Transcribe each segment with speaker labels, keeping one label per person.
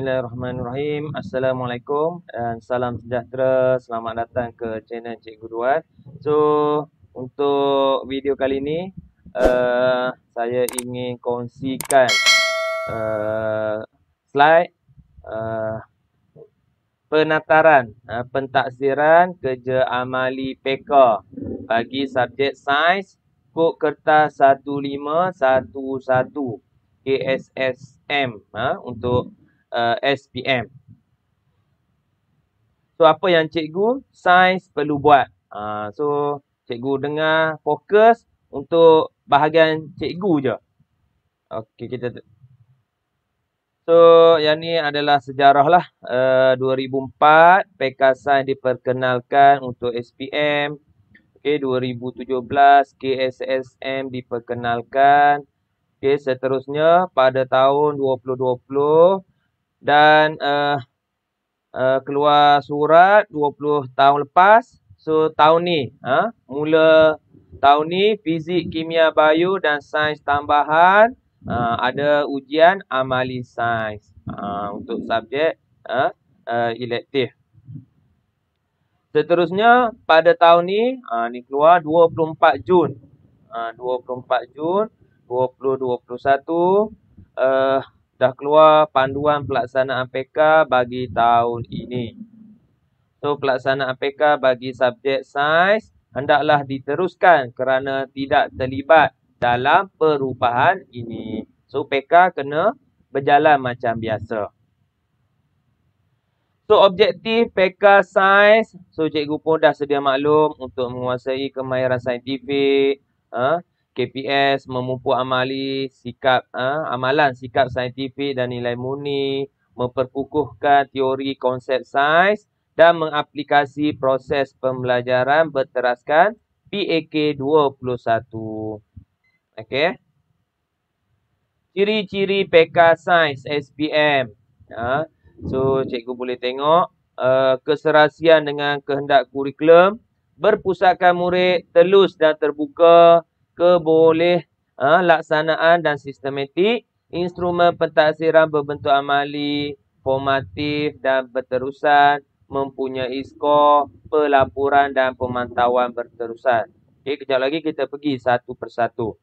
Speaker 1: Bismillahirrahmanirrahim. Assalamualaikum dan salam sejahtera. Selamat datang ke channel Cikgu Duan. So, untuk video kali ini saya ingin kongsikan slide penataran pentaksiran kerja amali PK bagi subjek sains kod kertas 1511 KSSM untuk SPM. So apa yang cikgu sains perlu buat? So cikgu dengar fokus untuk bahagian cikgu je. Okey, so yang ni adalah sejarah lah. 2004 PK Sains diperkenalkan untuk SPM. Okey, 2017 KSSM diperkenalkan. Okey, seterusnya pada tahun 2020 dan keluar surat 20 tahun lepas. So tahun ni mula tahun ni fizik, kimia, bio dan sains tambahan ada ujian amali sains untuk subjek elektif. Seterusnya pada tahun ni ni keluar 24 Jun 24 Jun 2021 dah keluar panduan pelaksanaan PK bagi tahun ini. So pelaksanaan PK bagi subjek sains hendaklah diteruskan kerana tidak terlibat dalam perubahan ini. So PK kena berjalan macam biasa. So objektif PK sains, so cikgu pun dah sedia maklum untuk menguasai kemahiran saintifik, KPS, memupuk amali, sikap amalan sikap saintifik dan nilai murni, memperkukuhkan teori konsep sains dan mengaplikasi proses pembelajaran berteraskan PAK 21. Okey. Ciri-ciri PK sains SPM. So cikgu boleh tengok keserasian dengan kehendak kurikulum, berpusatkan murid, telus dan terbuka, keboleh laksanaan dan sistematik, instrumen pentaksiran berbentuk amali, formatif dan berterusan, mempunyai skor, pelaporan dan pemantauan berterusan. Okey, kejap lagi kita pergi satu persatu.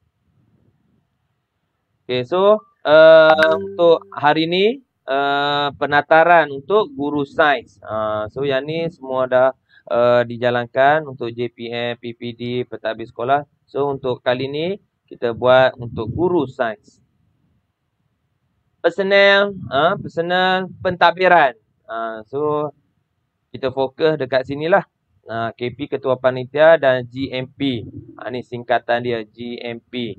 Speaker 1: Okey, so untuk hari ni penataran untuk guru sains. So yang ni semua dah dijalankan untuk JPM, PPD, pentadbir sekolah. So untuk kali ni kita buat untuk guru sains. Personal pentadbiran. So kita fokus dekat sinilah. KP Ketua Panitia dan GMP. Ni singkatan dia, GMP.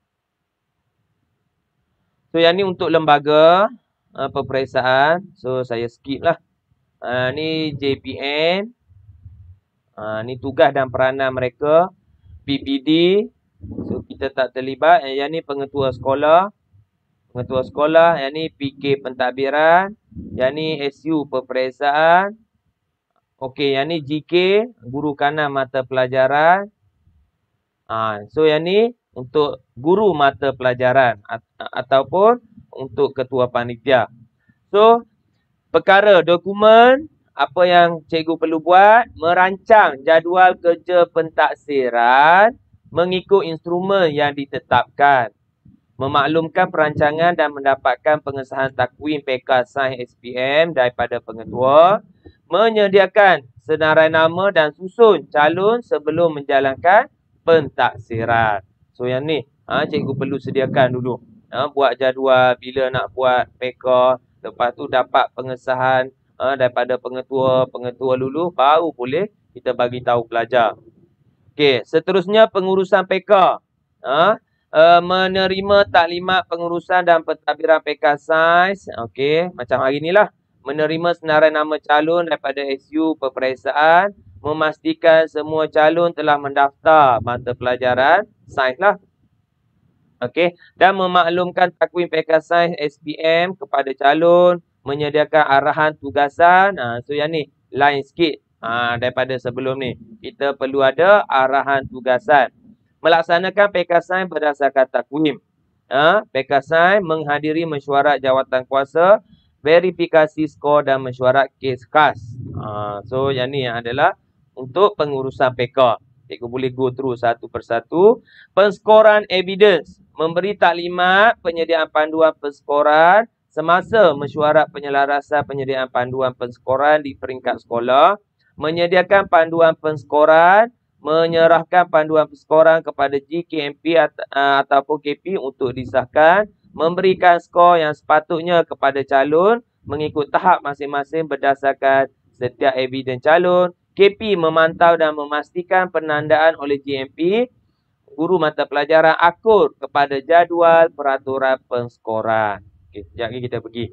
Speaker 1: So yang ni untuk lembaga peperiksaan. So saya skip lah. Ni JPN. Ni tugas dan peranan mereka. PPD. So kita tak terlibat. Yang ni pengetua sekolah. Pengetua sekolah. Yang ni PK pentadbiran. Yang ni SU peperiksaan. Okey, yang ni GK. Guru kanan mata pelajaran. So yang ni untuk guru mata pelajaran ataupun untuk ketua panitia. So perkara dokumen apa yang cikgu perlu buat, merancang jadual kerja pentaksiran mengikut instrumen yang ditetapkan, memaklumkan perancangan dan mendapatkan pengesahan takwim PK Sains SPM daripada pengetua, menyediakan senarai nama dan susun calon sebelum menjalankan pentaksiran. So yang ni cikgu perlu sediakan dulu. Buat jadual bila nak buat PK, lepas tu dapat pengesahan daripada pengetua dulu, baru boleh kita bagi tahu pelajar. Okey, seterusnya pengurusan PK. Menerima taklimat pengurusan dan pentadbiran PK Sains. Okey, macam hari ni lah. Menerima senarai nama calon daripada SU peperiksaan, memastikan semua calon telah mendaftar mata pelajaran sains lah. Okey, dan memaklumkan takwim PK Sains SPM kepada calon, menyediakan arahan tugasan. So yang ni lain sikit daripada sebelum ni. Kita perlu ada arahan tugasan. Melaksanakan PK Sains berdasarkan takwim. PK Sains menghadiri mesyuarat jawatan kuasa verifikasi skor dan mesyuarat kes khas. So yang ni yang adalah untuk pengurusan PK. Cikgu boleh go through satu persatu. Penskoran evidence. Memberi taklimat penyediaan panduan penskoran semasa mesyuarat penyelarasan penyediaan panduan penskoran di peringkat sekolah. Menyediakan panduan penskoran. Menyerahkan panduan penskoran kepada GKMP ataupun KP untuk disahkan. Memberikan skor yang sepatutnya kepada calon mengikut tahap masing-masing berdasarkan setiap evidence calon. KP memantau dan memastikan penandaan oleh GMP guru mata pelajaran akur kepada jadual peraturan penskoran. Okey, sekejap lagi kita pergi.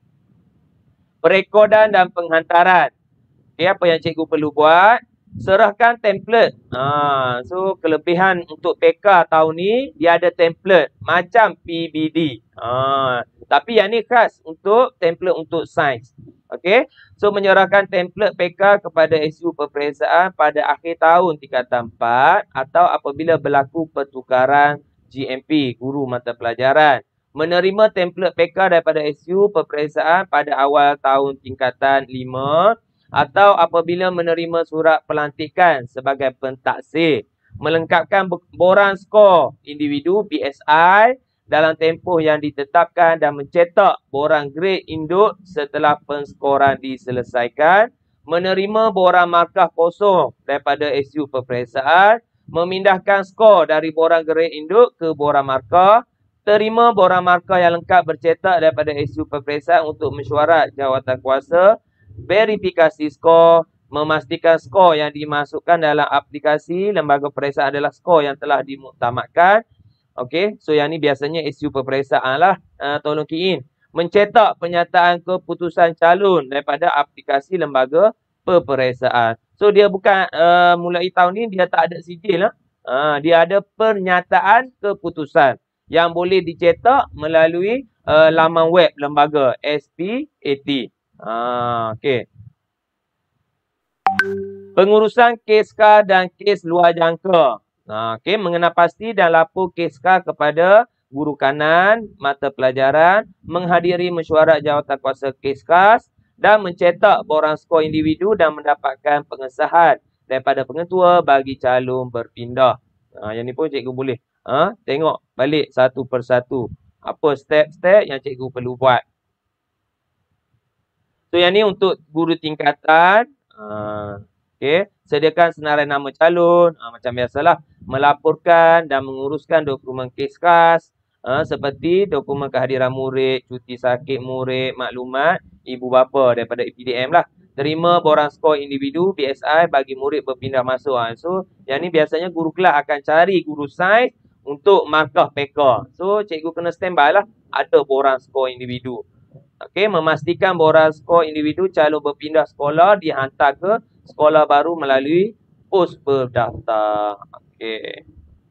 Speaker 1: Perekodan dan penghantaran. Okey, apa yang cikgu perlu buat? Serahkan template. So kelebihan untuk PK tahun ni dia ada template macam PBD. Tapi yang ni khas untuk template untuk sains. Okey. So menyerahkan template PK kepada SU peperiksaan pada akhir tahun tingkatan 4 atau apabila berlaku pertukaran GMP guru mata pelajaran. Menerima template PK daripada SU peperiksaan pada awal tahun tingkatan 5 atau apabila menerima surat pelantikan sebagai pentaksir. Melengkapkan borang skor individu BSI dalam tempoh yang ditetapkan dan mencetak borang grade induk setelah penskoran diselesaikan. Menerima borang markah kosong daripada SU peperiksaan. Memindahkan skor dari borang grade induk ke borang markah. Terima borang markah yang lengkap bercetak daripada SU peperiksaan untuk mesyuarat jawatan kuasa. Verifikasi skor, memastikan skor yang dimasukkan dalam aplikasi lembaga peperiksaan adalah skor yang telah dimuktamadkan. Okey, so yang ni biasanya SU peperiksaan lah. Tolong key in. Mencetak penyataan keputusan calon daripada aplikasi lembaga peperiksaan. So dia bukan mulai tahun ni dia tak ada sijil lah. Dia ada pernyataan keputusan yang boleh dicetak melalui laman web lembaga SPAT. Okey. Pengurusan kes KA dan kes luar jangka. Okey, mengenal pasti dan lapor kes KA kepada guru kanan mata pelajaran, menghadiri mesyuarat jawatan kuasa kes khas dan mencetak borang skor individu dan mendapatkan pengesahan daripada pengetua bagi calon berpindah. Yang ni pun cikgu boleh tengok balik satu persatu. Apa step-step yang cikgu perlu buat. So yang ni untuk guru tingkatan. Okey, sediakan senarai nama calon. Macam biasalah, melaporkan dan menguruskan dokumen kes khas seperti dokumen kehadiran murid, cuti sakit murid, maklumat ibu bapa daripada EPDM lah. Terima borang skor individu BSI bagi murid berpindah masuk. So yang ni biasanya guru kelas akan cari guru sains untuk markah PK. So cikgu kena standby lah, ada borang skor individu. Okey, memastikan borang skor individu calon berpindah sekolah dihantar ke sekolah baru melalui pos berdaftar. Okey.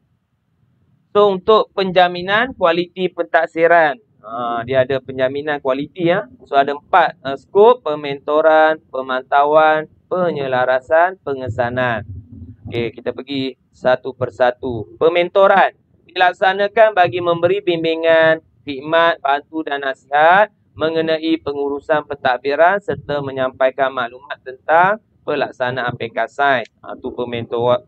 Speaker 1: So untuk penjaminan kualiti pentaksiran. Dia ada penjaminan kualiti ya. So ada 4 skop: pementoran, pemantauan, penyelarasan, pengesanan. Okey, kita pergi satu persatu. Pementoran dilaksanakan bagi memberi bimbingan, khidmat, bantu dan nasihat mengenai pengurusan pentadbiran serta menyampaikan maklumat tentang pelaksanaan PK Sains. Itu pementoran.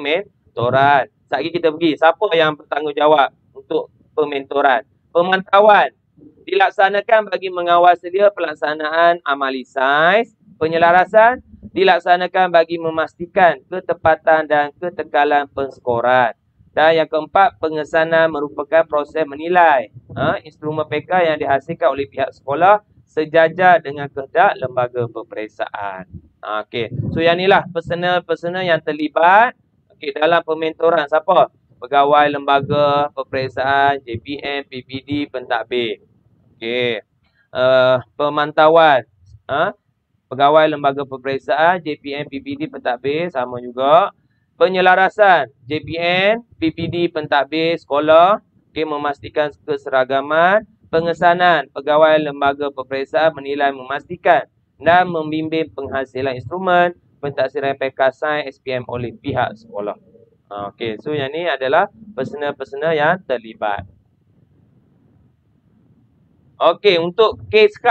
Speaker 1: Sekejap lagi kita pergi. Siapa yang bertanggungjawab untuk pementoran? Pemantauan dilaksanakan bagi mengawal sedia pelaksanaan amali sains. Penyelarasan dilaksanakan bagi memastikan ketepatan dan ketekalan penskoran. Dan yang keempat, pengesanan merupakan proses menilai instrumen PK yang dihasilkan oleh pihak sekolah sejajar dengan kehendak lembaga peperiksaan. Okey. So yang inilah personal-personal yang terlibat dalam pementoran. Siapa? Pegawai lembaga peperiksaan, JPM, PPD, pentadbir. Okey. Pemantauan. Pegawai lembaga peperiksaan, JPM, PPD, pentadbir sama juga. Penyelarasan, JPN, PPD, pentadbir, sekolah, memastikan keseragaman. Pengesanan, pegawai lembaga peperiksaan menilai, memastikan dan membimbing penghasilan instrumen pentaksiran PK Sains SPM oleh pihak sekolah. Okey, so yang ni adalah personal-personal yang terlibat. Okey, untuk kes khas.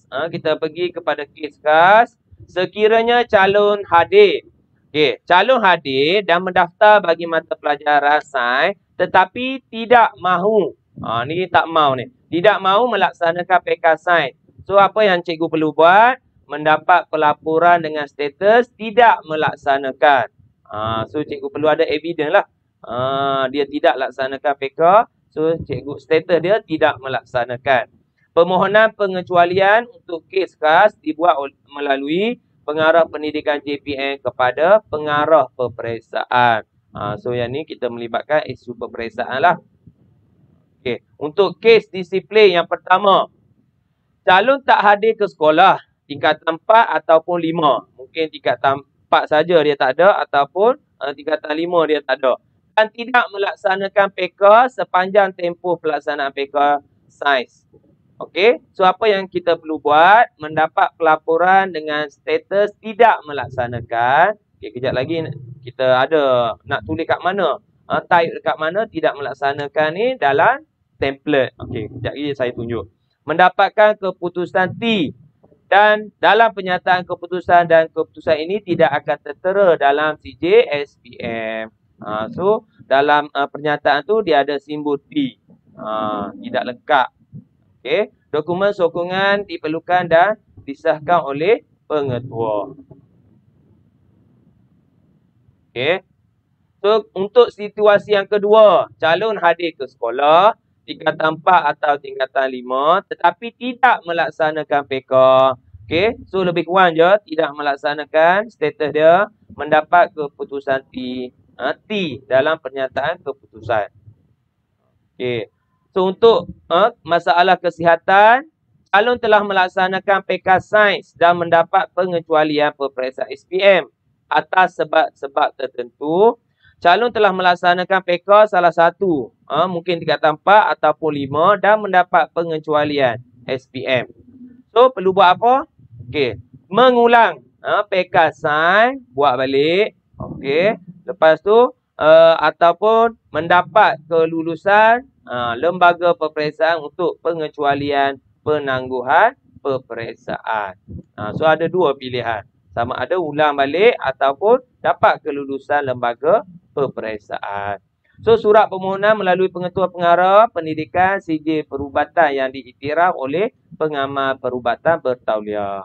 Speaker 1: kita pergi kepada kes khas. Sekiranya calon hadir. Okey, calon hadir dan mendaftar bagi mata pelajaran sains tetapi tidak mahu. Ni tak mau ni. Tidak mahu melaksanakan PK sains. So apa yang cikgu perlu buat? Mendapat pelaporan dengan status tidak melaksanakan. So cikgu perlu ada evidence lah. Dia tidak laksanakan PK. So cikgu status dia tidak melaksanakan. Permohonan pengecualian untuk kes khas dibuat melalui pengarah pendidikan JPN kepada pengarah peperiksaan. So yang ni kita melibatkan isu peperiksaan lah. Okay. Untuk kes disiplin yang pertama, calon tak hadir ke sekolah tingkatan 4 ataupun 5. Mungkin tingkatan 4 saja dia tak ada ataupun tingkatan 5 dia tak ada. Dan tidak melaksanakan PK sepanjang tempoh pelaksanaan PK sains. Okey, so apa yang kita perlu buat? Mendapat pelaporan dengan status tidak melaksanakan. Okey, kejap lagi kita ada nak tulis kat mana? Type dekat mana tidak melaksanakan ni dalam template. Okey, kejap lagi saya tunjuk. Mendapatkan keputusan T dan dalam penyataan keputusan dan keputusan ini tidak akan tertera dalam CJ SPM. So dalam pernyataan tu dia ada simbol T. Tidak lengkap. Okey, dokumen sokongan diperlukan dan disahkan oleh pengetua. Okey. So untuk situasi yang kedua, calon hadir ke sekolah tingkatan 4 atau tingkatan 5 tetapi tidak melaksanakan PK. Okey, so lebih kurang je tidak melaksanakan, status dia mendapat keputusan T dalam pernyataan keputusan. Okey. So untuk masalah kesihatan, calon telah melaksanakan PK sains dan mendapat pengecualian peperiksaan SPM atas sebab-sebab tertentu. Calon telah melaksanakan PK salah satu, mungkin tingkatan 4 ataupun 5 dan mendapat pengecualian SPM. So perlu buat apa? Okey, mengulang PK sains, buat balik. Okey, lepas tu ataupun mendapat kelulusan lembaga peperiksaan untuk pengecualian penangguhan peperiksaan. So ada dua pilihan. Sama ada ulang balik ataupun dapat kelulusan lembaga peperiksaan. So surat permohonan melalui pengetua pengarah pendidikan CJ perubatan yang diiktiraf oleh pengamal perubatan bertauliah.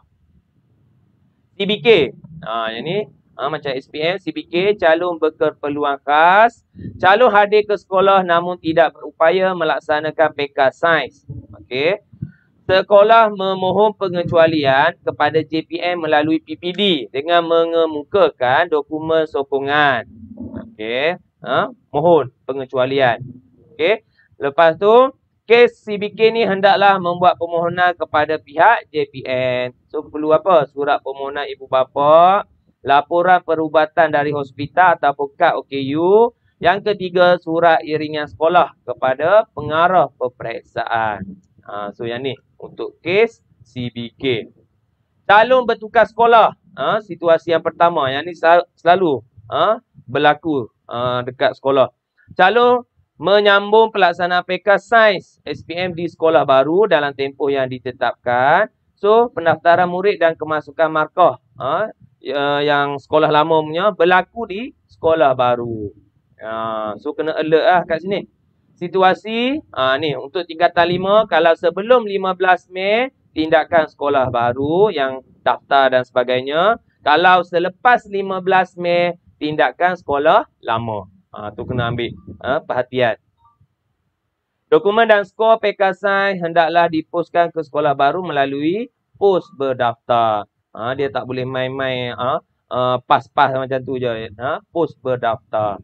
Speaker 1: CBK. Yang ni macam SPM, CBK, calon berkeperluan khas. Calon hadir ke sekolah namun tidak berupaya melaksanakan PK sains. Okey. Sekolah memohon pengecualian kepada JPN melalui PPD dengan mengemukakan dokumen sokongan. Okey. Mohon pengecualian. Okey. Lepas tu, kes CBK ni hendaklah membuat permohonan kepada pihak JPN. So perlu apa? Surat permohonan ibu bapa, laporan perubatan dari hospital ataupun kad OKU. Yang ketiga, surat iringan sekolah kepada pengarah peperiksaan. So yang ni untuk kes CBK. Calon bertukar sekolah. Situasi yang pertama. Yang ni selalu berlaku dekat sekolah. Calon menyambung pelaksanaan PK sains SPM di sekolah baru dalam tempoh yang ditetapkan. So pendaftaran murid dan kemasukan markah yang sekolah lama punya berlaku di sekolah baru. So kena alert lah kat sini. Situasi ni untuk tingkatan 5, kalau sebelum 15 Mei tindakan sekolah baru yang daftar dan sebagainya. Kalau selepas 15 Mei tindakan sekolah lama. Tu kena ambil perhatian. Dokumen dan skor PK sains hendaklah dipostkan ke sekolah baru melalui pos berdaftar. Dia tak boleh main-main pas-pas macam tu je. Pos berdaftar.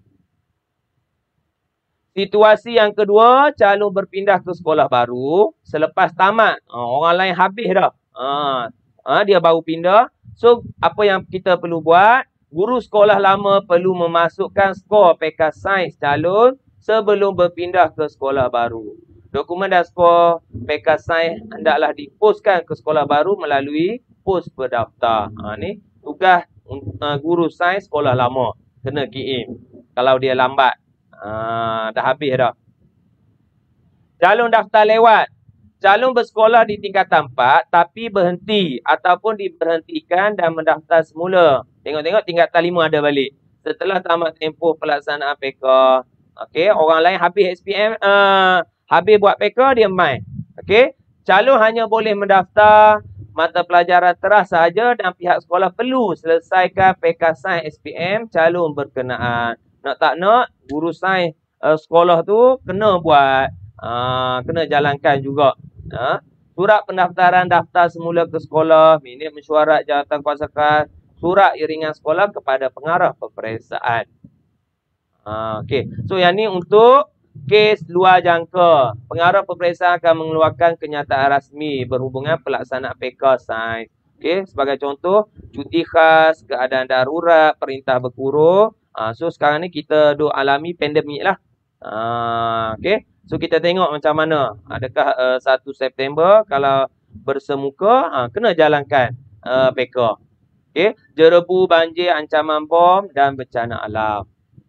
Speaker 1: Situasi yang kedua, calon berpindah ke sekolah baru selepas tamat. Orang lain habis dah. Dia baru pindah. So, apa yang kita perlu buat? Guru sekolah lama perlu memasukkan skor PK sains calon sebelum berpindah ke sekolah baru. Dokumen dan skor PK sains hendaklah dipostkan ke sekolah baru melalui pos berdaftar. Ni tugas guru sains sekolah lama. Kena kirim. Kalau dia lambat. Dah habis dah. Calon daftar lewat. calon bersekolah di tingkatan 4 tapi berhenti ataupun diberhentikan dan mendaftar semula. Tengok-tengok tingkatan 5 ada balik. Setelah tamat tempoh pelaksanaan PK. Okey, orang lain habis SPM, habis buat PK, dia main. Okey, calon hanya boleh mendaftar mata pelajaran teras sahaja dan pihak sekolah perlu selesaikan PK Sains SPM calon berkenaan. Nak tak nak, guru sains sekolah tu kena buat, kena jalankan juga. Surat pendaftaran daftar semula ke sekolah, minit mesyuarat jawatankuasa, surat iringan sekolah kepada pengarah peperiksaan. Okey, so yang ni untuk kes luar jangka. Pengarah peperiksaan akan mengeluarkan kenyataan rasmi berhubungan pelaksanaan PK Sains. Okey, sebagai contoh, cuti khas, keadaan darurat, perintah berkurung. So sekarang ni kita duk alami pandemik lah. Okey, so kita tengok macam mana. Adakah 1 September kalau bersemuka, kena jalankan PK. Okey, jerebu, banjir, ancaman bom dan bencana alam.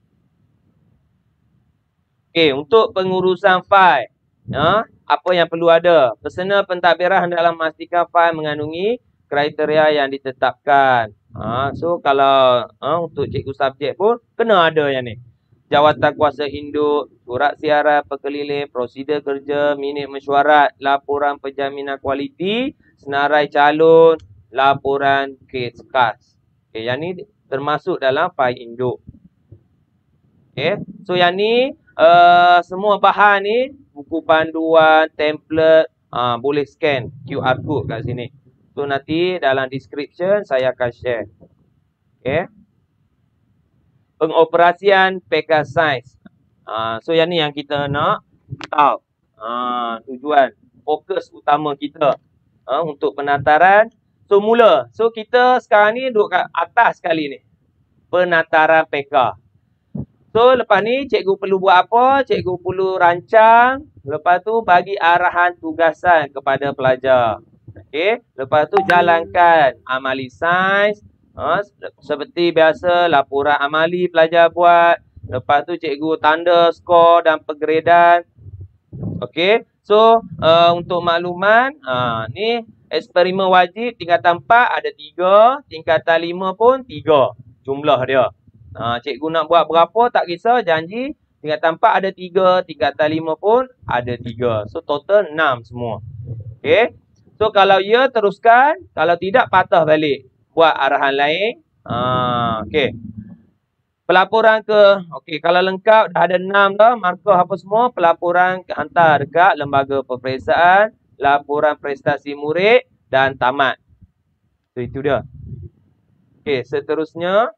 Speaker 1: Okey, untuk pengurusan fail, apa yang perlu ada? Personal pentadbiran hendaklah memastikan fail mengandungi kriteria yang ditetapkan. So kalau untuk cikgu subjek pun kena ada yang ni. Jawatan kuasa induk, surat siaran perkeliling, prosedur kerja, minit mesyuarat, laporan penjaminan kualiti, senarai calon, laporan kes khas. Okey, yang ni termasuk dalam fail induk. Okey, so yang ni semua bahan ni, buku panduan, template, boleh scan QR code kat sini. So nanti dalam description saya akan share. Okey. Pengoperasian PK Sains. So yang ni yang kita nak tahu. Tujuan, fokus utama kita untuk penataran. So mula. So kita sekarang ni duduk kat atas sekali ni. Penataran PK. So lepas ni cikgu perlu buat apa? Cikgu perlu rancang. Lepas tu bagi arahan tugasan kepada pelajar. Okey. Lepas tu jalankan amali sains. Seperti biasa laporan amali pelajar buat. Lepas tu cikgu tanda skor dan penggradean. Okey. So untuk makluman, ni eksperimen wajib tingkatan 4 ada 3. Tingkatan 5 pun 3 jumlah dia. Cikgu nak buat berapa tak kisah, janji tingkatan 4 ada 3, tingkatan 5 pun ada 3. So total 6 semua. Okey. So kalau ya teruskan, kalau tidak patah balik. Buat arahan lain. Okey. Pelaporan okey, kalau lengkap dah ada 6 dah, markah apa semua, pelaporan hantar dekat lembaga peperiksaan, laporan prestasi murid dan tamat. So itu dia. Okey, seterusnya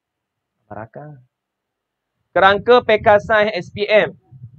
Speaker 1: kerangka PK Sains SPM.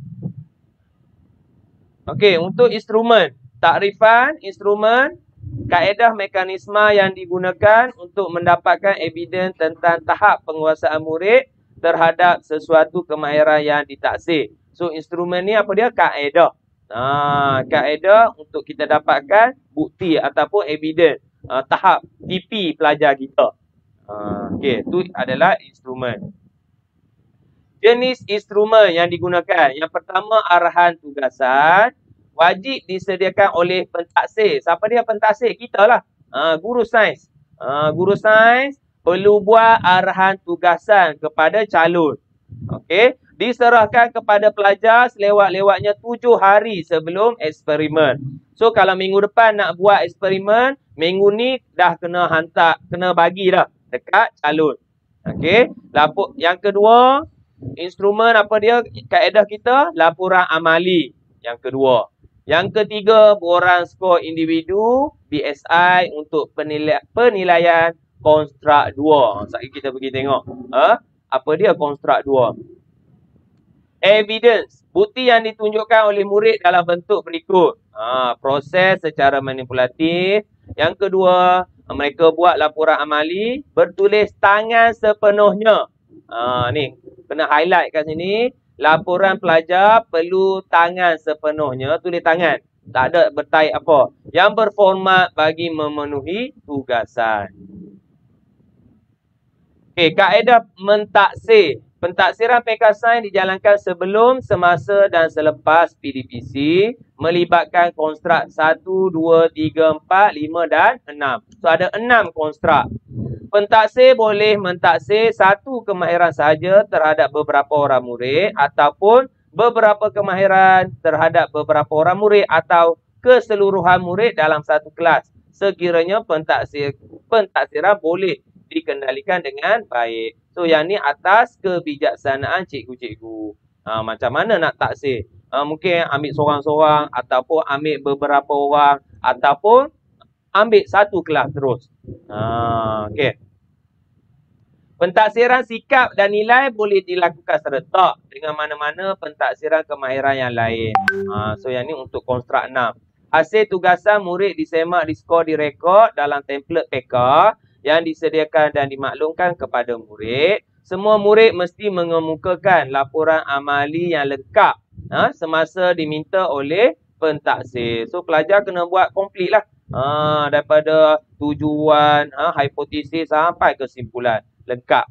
Speaker 1: Okey, untuk instrumen, takrifan instrumen, kaedah mekanisme yang digunakan untuk mendapatkan evidence tentang tahap penguasaan murid terhadap sesuatu kemahiran yang ditaksir. So instrumen ni apa dia? Kaedah. Kaedah untuk kita dapatkan bukti ataupun evidence tahap TP pelajar kita. Okey, itu adalah instrumen. Jenis instrumen yang digunakan. Yang pertama, arahan tugasan. Wajib disediakan oleh pentaksir. Siapa dia pentaksir? Kita lah. Guru sains. Guru sains perlu buat arahan tugasan kepada calon. Okey, diserahkan kepada pelajar selewat-lewatnya 7 hari sebelum eksperimen. So kalau minggu depan nak buat eksperimen, minggu ni dah kena hantar, kena bagi dah dekat calon. Okey, yang kedua, instrumen apa dia? Kaedah kita laporan amali. Yang kedua. Yang ketiga, borang skor individu BSI untuk penilaian konstruk 2. Sekali kita pergi tengok. Apa dia konstruk 2? Evidence, bukti yang ditunjukkan oleh murid dalam bentuk berikut. Proses secara manipulatif. Yang kedua, mereka buat laporan amali bertulis tangan sepenuhnya. Ni kena highlight kat sini. Laporan pelajar perlu tangan sepenuhnya, tulis tangan. Tak ada bertaik apa. Yang berformat bagi memenuhi tugasan. Okey, kaedah mentaksir. Pentadsiran peka sains dijalankan sebelum, semasa dan selepas PDPC melibatkan konstrak 1, 2, 3, 4, 5 dan 6. So ada 6 konstrak. Pentaksir boleh mentaksir satu kemahiran sahaja terhadap beberapa orang murid ataupun beberapa kemahiran terhadap beberapa orang murid atau keseluruhan murid dalam satu kelas. Sekiranya pentaksiran boleh dikendalikan dengan baik. So yang ni atas kebijaksanaan cikgu-cikgu. Macam mana nak taksir? Mungkin ambil seorang-seorang ataupun ambil beberapa orang ataupun ambil satu kelas terus. Okey. Pentaksiran sikap dan nilai boleh dilakukan serentak dengan mana-mana pentaksiran kemahiran yang lain. So yang ni untuk konstrak 6. Hasil tugasan murid disemak, diskor, direkod dalam template PK yang disediakan dan dimaklumkan kepada murid. Semua murid mesti mengemukakan laporan amali yang lengkap semasa diminta oleh pentaksir. So pelajar kena buat komplit lah. Daripada tujuan, hipotesis sampai kesimpulan. Lengkap.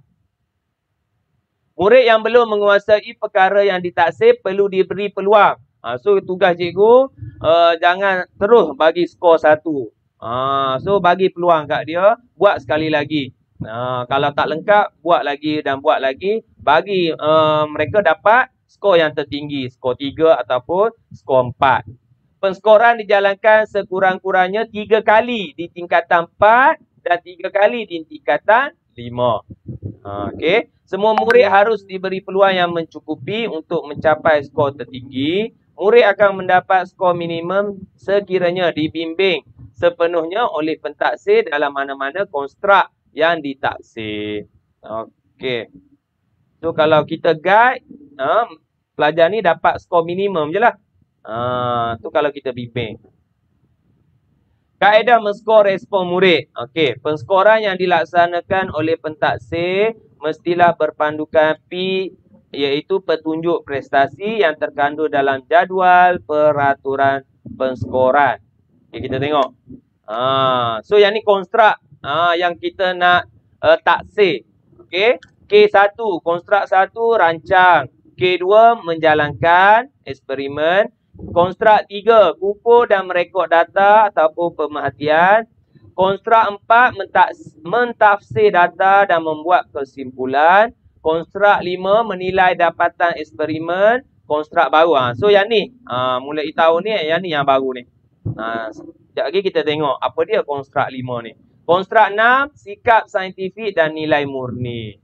Speaker 1: Murid yang belum menguasai perkara yang ditaksir perlu diberi peluang. So tugas cikgu jangan terus bagi skor 1. So bagi peluang kat dia, buat sekali lagi. Kalau tak lengkap, buat lagi dan buat lagi. Bagi mereka dapat skor yang tertinggi, skor 3 ataupun skor 4. Penskoran dijalankan sekurang-kurangnya 3 kali di tingkatan 4 dan 3 kali di tingkatan 5. Okey. Semua murid harus diberi peluang yang mencukupi untuk mencapai skor tertinggi. Murid akan mendapat skor minimum sekiranya dibimbing sepenuhnya oleh pentaksir dalam mana-mana konstrak yang ditaksir. Okey. So kalau kita guide, pelajar ni dapat skor minimum je lah. Tu kalau kita bimbing. Kaedah menskor respon murid. Okey, penskoran yang dilaksanakan oleh pentaksir mestilah berpandukan P, iaitu petunjuk prestasi yang terkandung dalam jadual peraturan penskoran. Okey, kita tengok. So yang ni konstrak yang kita nak taksir. Okey, K1 konstrak 1 rancang, K2 menjalankan eksperimen. Konstrak 3, kumpul dan merekod data ataupun pemerhatian. Konstrak 4, mentafsir data dan membuat kesimpulan. Konstrak 5, menilai dapatan eksperimen. Konstrak baru. So yang ni, mulai tahun ni, yang ni yang baru ni. Sekejap lagi kita tengok apa dia konstrak 5 ni. Konstrak 6, sikap saintifik dan nilai murni.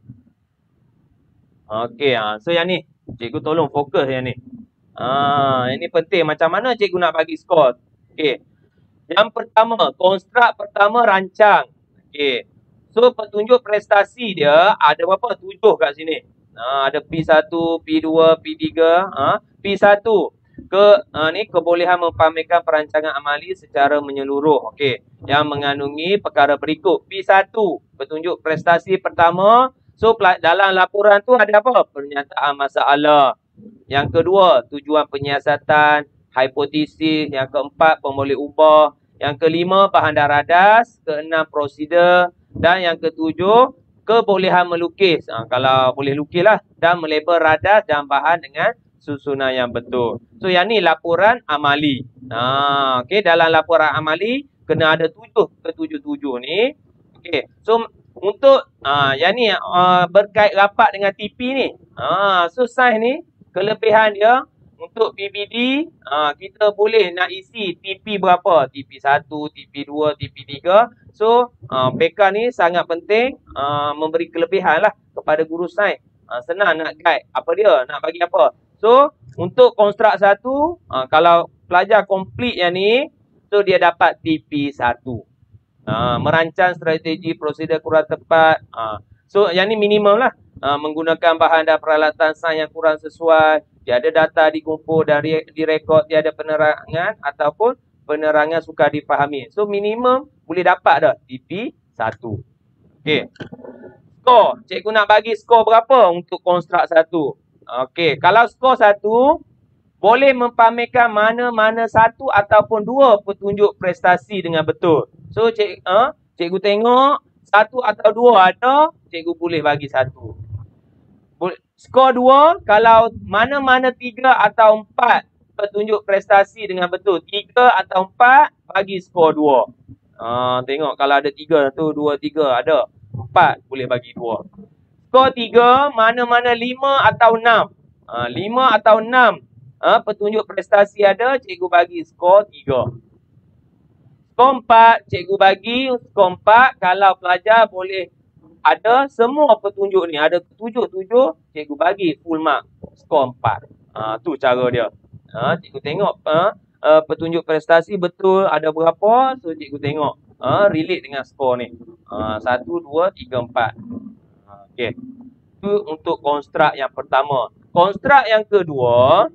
Speaker 1: Okey, so yang ni, cikgu tolong fokus yang ni. Ini penting. Macam mana cikgu nak bagi skor? Okey. Yang pertama, konstrak pertama rancang. Okey. So petunjuk prestasi dia ada berapa? 7 kat sini. Ada P1, P2, P3, P1. Ni kebolehan mempamerkan perancangan amali secara menyeluruh. Okey. Yang mengandungi perkara berikut. P1, petunjuk prestasi pertama. So dalam laporan tu ada apa? Pernyataan masalah. Yang kedua, tujuan penyiasatan, hipotesis. Yang keempat, pemboleh ubah. Yang kelima, bahan dan radas. Keenam, prosedur. Dan yang ketujuh, kebolehan melukis. Kalau boleh lukis lah. Dan melabel radas dan bahan dengan susunan yang betul. So yang ni laporan amali. Okay, dalam laporan amali, kena ada 7 ke 7 ni. Okay, so untuk yang ni berkait rapat dengan TP ni. So saiz ni, kelebihan dia untuk PBD, kita boleh nak isi TP berapa? TP1, TP2, TP3. So, PK ni sangat penting memberi kelebihan lah kepada guru sains. Senang nak guide. Apa dia? Nak bagi apa? So, untuk konstrak 1, kalau pelajar komplit yang ni, so dia dapat TP1. Merancang strategi prosedur kurang tepat. So, yang ni minimum lah. Menggunakan bahan dan peralatan sains yang kurang sesuai, tiada data dikumpul dan direkod, tiada penerangan ataupun penerangan sukar dipahami. So minimum boleh dapat dah TP1. Okey. Skor, cikgu nak bagi skor berapa untuk konstrak 1? Okey, kalau skor 1 boleh mempamerkan mana-mana 1 ataupun 2 petunjuk prestasi dengan betul. So cikgu tengok 1 atau 2 ada, cikgu boleh bagi 1. Skor 2, kalau mana-mana 3 atau 4 petunjuk prestasi dengan betul. 3 atau 4 bagi skor 2. Tengok kalau ada 3 tu, 2, 3 ada. 4 boleh bagi 2. Skor 3, mana-mana 5 atau 6. 5 atau 6 petunjuk prestasi ada, cikgu bagi skor 3. Skor 4, cikgu bagi skor 4 kalau pelajar boleh ada semua petunjuk ni. Ada 7, cikgu bagi full mark. Skor 4. Tu cara dia. Cikgu tengok petunjuk prestasi betul ada berapa. So, cikgu tengok relate dengan skor ni. 1, 2, 3, 4. Okey. Itu untuk konstruk yang pertama. Konstruk yang kedua,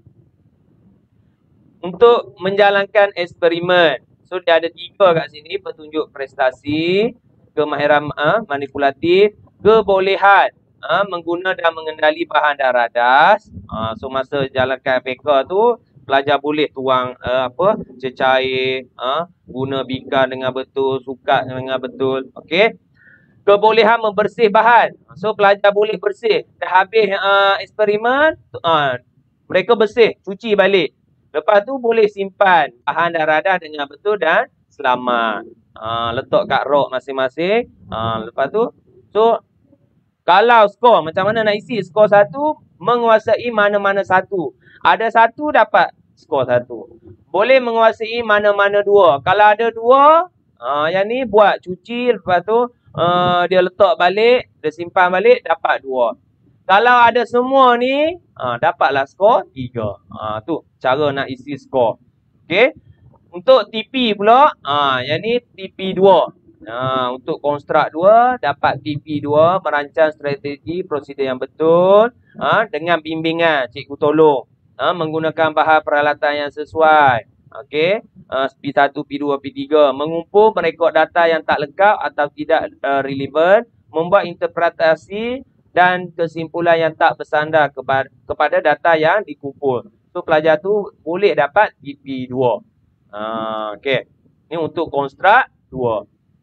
Speaker 1: untuk menjalankan eksperimen. So, dia ada 3 kat sini. Petunjuk prestasi, kemahiran manipulatif, kebolehan mengguna dan mengendali bahan dan radas. So, masa jalankan PK tu, pelajar boleh tuang cecair, guna bika dengan betul, sukat dengan betul. Okey. Kebolehan membersih bahan. So, pelajar boleh bersih. Dah habis eksperimen, mereka bersih, cuci balik. Lepas tu boleh simpan bahan dan radah dengan betul dan selamat. Letak kat rok masing-masing. Lepas tu, so, kalau skor, macam mana nak isi? Skor 1, menguasai mana-mana 1. Ada 1, dapat skor 1. Boleh menguasai mana-mana 2. Kalau ada 2, yang ni buat cuci, lepas tu dia letak balik, dia simpan balik, dapat 2. Kalau ada semua ni, dapatlah skor 3. Tu cara nak isi skor. Okey. Untuk TP pula, yang ni TP2. Untuk konstruk 2, dapat TP2, merancang strategi prosedur yang betul, dengan bimbingan cikgu tolong, menggunakan bahan peralatan yang sesuai. Okey, P1, P2, P3, mengumpul merekod data yang tak lengkap atau tidak relevan, membuat interpretasi dan kesimpulan yang tak bersandar kepada data yang dikumpul. So, pelajar tu boleh dapat TP2. Okey, ni untuk konstruk 2.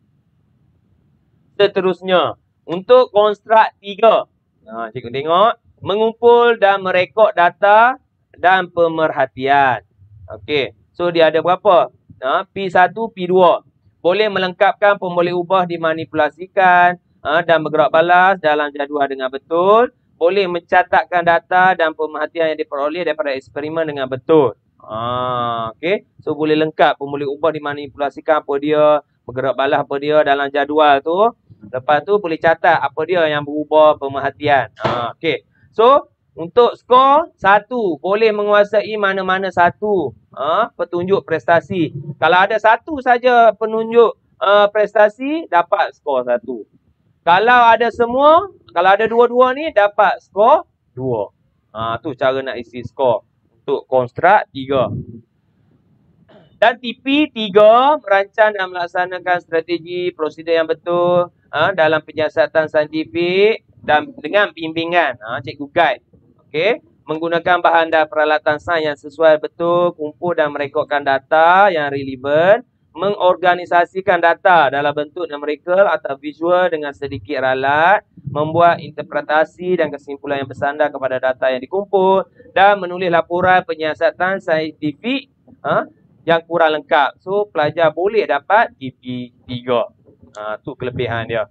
Speaker 1: Seterusnya, untuk konstruk 3. Cikgu tengok, mengumpul dan merekod data dan pemerhatian. Okey. So, dia ada berapa? P1, P2. Boleh melengkapkan pemboleh ubah dimanipulasikan dan bergerak balas dalam jadual dengan betul. Boleh mencatatkan data dan pemerhatian yang diperoleh daripada eksperimen dengan betul. Okey. So, boleh lengkap pemboleh ubah dimanipulasikan apa dia, bergerak balas apa dia dalam jadual tu. Lepas tu, boleh catat apa dia yang berubah pemerhatian. Okey. So, untuk skor 1, boleh menguasai mana-mana 1 petunjuk prestasi. Kalau ada 1 saja penunjuk prestasi, dapat skor 1. Kalau ada semua, kalau ada 2-2 ni, dapat skor 2. Tu cara nak isi skor untuk konstruk 3. Dan TP3, merancang dan melaksanakan strategi prosedur yang betul dalam penyiasatan saintifik dan dengan bimbingan cikgu guide. Okey, menggunakan bahan dan peralatan sains yang sesuai betul, kumpul dan merekodkan data yang relevan, mengorganisasikan data dalam bentuk numerical atau visual dengan sedikit ralat, membuat interpretasi dan kesimpulan yang bersandar kepada data yang dikumpul, dan menulis laporan penyiasatan saintifik yang kurang lengkap. So, pelajar boleh dapat TP3. Tu kelebihan dia.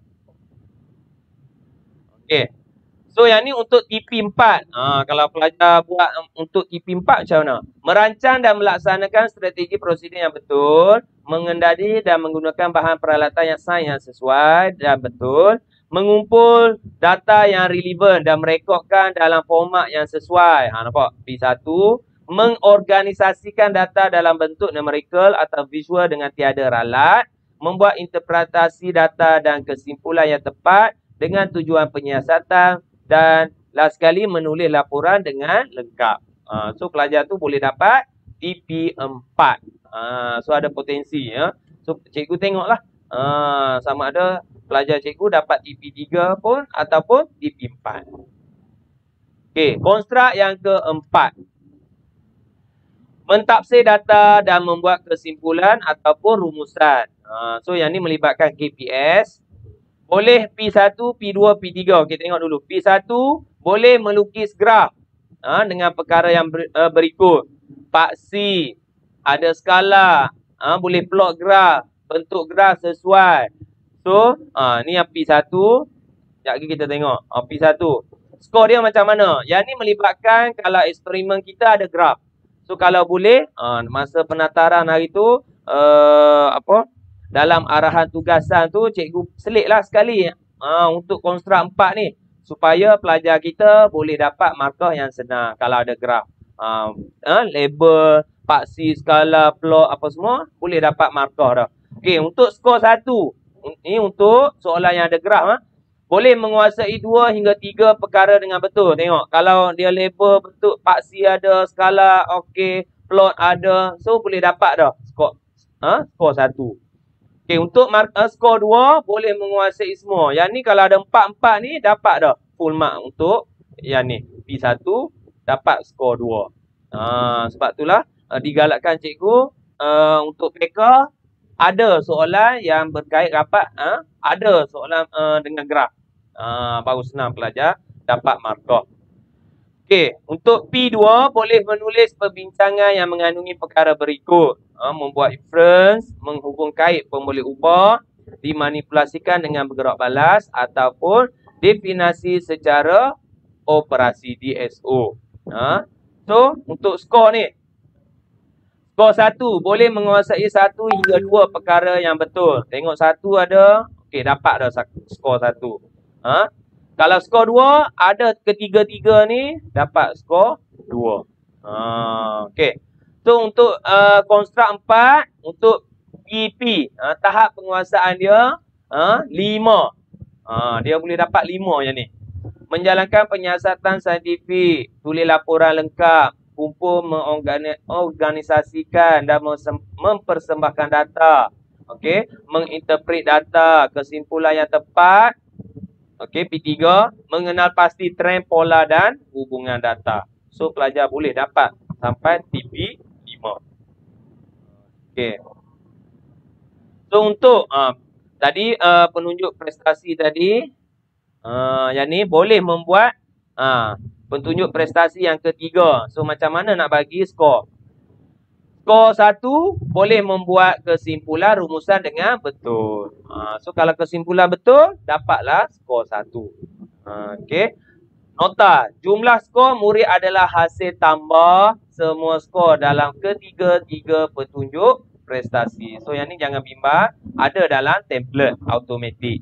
Speaker 1: Okey. So, yang ni untuk TP4. Kalau pelajar buat untuk TP4 macam mana? Merancang dan melaksanakan strategi prosedur yang betul, mengendali dan menggunakan bahan peralatan yang sains yang sesuai dan betul, mengumpul data yang relevan dan merekodkan dalam format yang sesuai. Nampak? P1. Mengorganisasikan data dalam bentuk numerical atau visual dengan tiada ralat, membuat interpretasi data dan kesimpulan yang tepat dengan tujuan penyiasatan, dan last sekali menulis laporan dengan lengkap. So, pelajar tu boleh dapat TP4. So, ada potensi. So, cikgu tengoklah sama ada pelajar cikgu dapat TP3 pun ataupun TP4. Okey, konstruk yang keempat. Mentafsir data dan membuat kesimpulan ataupun rumusan. So, yang ni melibatkan KPS. boleh P1, P2, P3. Okey, tengok dulu. P1 boleh melukis graf dengan perkara yang berikut. Paksi, ada skala, boleh plot graf, bentuk graf sesuai. So, ni yang P1. Sekejap lagi kita tengok. P1. Skor dia macam mana? Yang ni melibatkan kalau eksperimen kita ada graf. So, kalau boleh, masa penataran hari tu, dalam arahan tugasan tu, cikgu selitlah sekali untuk konstruk 4 ni. Supaya pelajar kita boleh dapat markah yang senang kalau ada graf. Label, paksi, skala, plot, apa semua, boleh dapat markah dah. Okey, untuk skor 1. Ini untuk soalan yang ada graf. Boleh menguasai 2 hingga 3 perkara dengan betul. Tengok, kalau dia label bentuk paksi ada, skala, okey, plot ada. So, boleh dapat dah skor 1. Okey, untuk skor 2, boleh menguasai semua. Yang ni kalau ada 4-4 ni, dapat dah full mark untuk yang ni. P1, dapat skor 2. Sebab itulah digalakkan cikgu untuk PK ada soalan yang berkait rapat, ada soalan dengan graf. Baru senang pelajar dapat markah. Okey, untuk P2 boleh menulis perbincangan yang mengandungi perkara berikut. Membuat inference, menghubung kait pemboleh ubah, dimanipulasikan dengan bergerak balas ataupun definisi secara operasi DSO. So, untuk skor ni. Skor 1 boleh menguasai 1 hingga 2 perkara yang betul. Tengok 1 ada, okey, dapat dah skor 1. Kalau skor 2 ada ketiga-tiga ni, dapat skor 2. Okey. So untuk konstruk 4, untuk PP, tahap penguasaan dia 5. Dia boleh dapat 5 yang ni. Menjalankan penyiasatan saintifik, tulis laporan lengkap, kumpul, mengorganisasikan dan mempersembahkan data. Okey, menginterpret data, kesimpulan yang tepat. Okey, P3, mengenal pasti trend, pola dan hubungan data. So, pelajar boleh dapat sampai TP5. Okey. So, untuk tadi penunjuk prestasi tadi, yang ni boleh membuat pentunjuk prestasi yang ketiga. So, macam mana nak bagi skor? Skor 1 boleh membuat kesimpulan rumusan dengan betul. So, kalau kesimpulan betul, dapatlah skor 1. Okey. Nota, jumlah skor murid adalah hasil tambah semua skor dalam ketiga-tiga petunjuk prestasi. So, yang ni jangan bimbang. Ada dalam template automatik.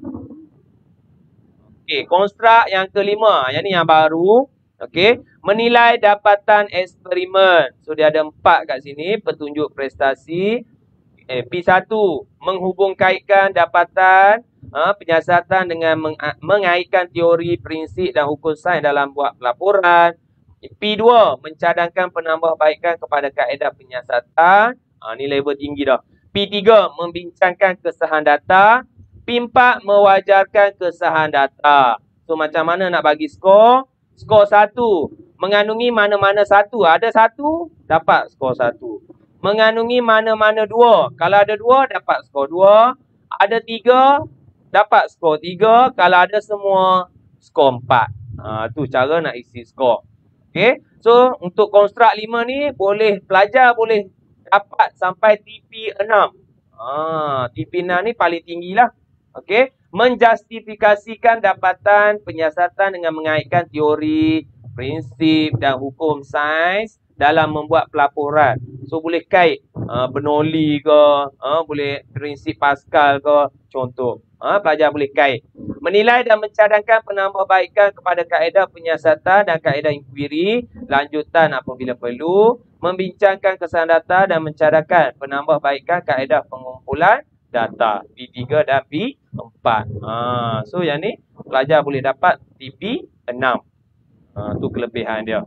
Speaker 1: Okey, konstruk yang kelima. Yang ni yang baru. Okey, menilai dapatan eksperimen. So, dia ada 4 kat sini. Petunjuk prestasi. P1, menghubung kaitkan dapatan penyiasatan dengan mengaitkan teori, prinsip dan hukum sains dalam buat laporan. P2, mencadangkan penambahbaikan kepada kaedah penyiasatan. Ni level tinggi dah. P3, membincangkan kesahan data. P4, mewajarkan kesahan data. So, macam mana nak bagi skor? Skor 1, mengandungi mana-mana 1. Ada 1, dapat skor 1. Mengandungi mana-mana 2. Kalau ada 2, dapat skor 2. Ada 3, dapat skor 3. Kalau ada semua, skor 4. Tu cara nak isi skor. Okey. So, untuk konstruk 5 ni, pelajar boleh dapat sampai TP6. TP6 ni paling tinggi lah. Okey. Menjustifikasikan dapatan penyiasatan dengan mengaitkan teori, prinsip dan hukum sains dalam membuat pelaporan. So, boleh kait Bernoulli ke, boleh prinsip Pascal ke, contoh. Pelajar boleh kait. Menilai dan mencadangkan penambahbaikan kepada kaedah penyiasatan dan kaedah inquiry, lanjutan apabila perlu. Membincangkan kesahan data dan mencadangkan penambahbaikan kaedah pengumpulan data P3 dan P4. So, yang ni pelajar boleh dapat TP6. Tu kelebihan dia.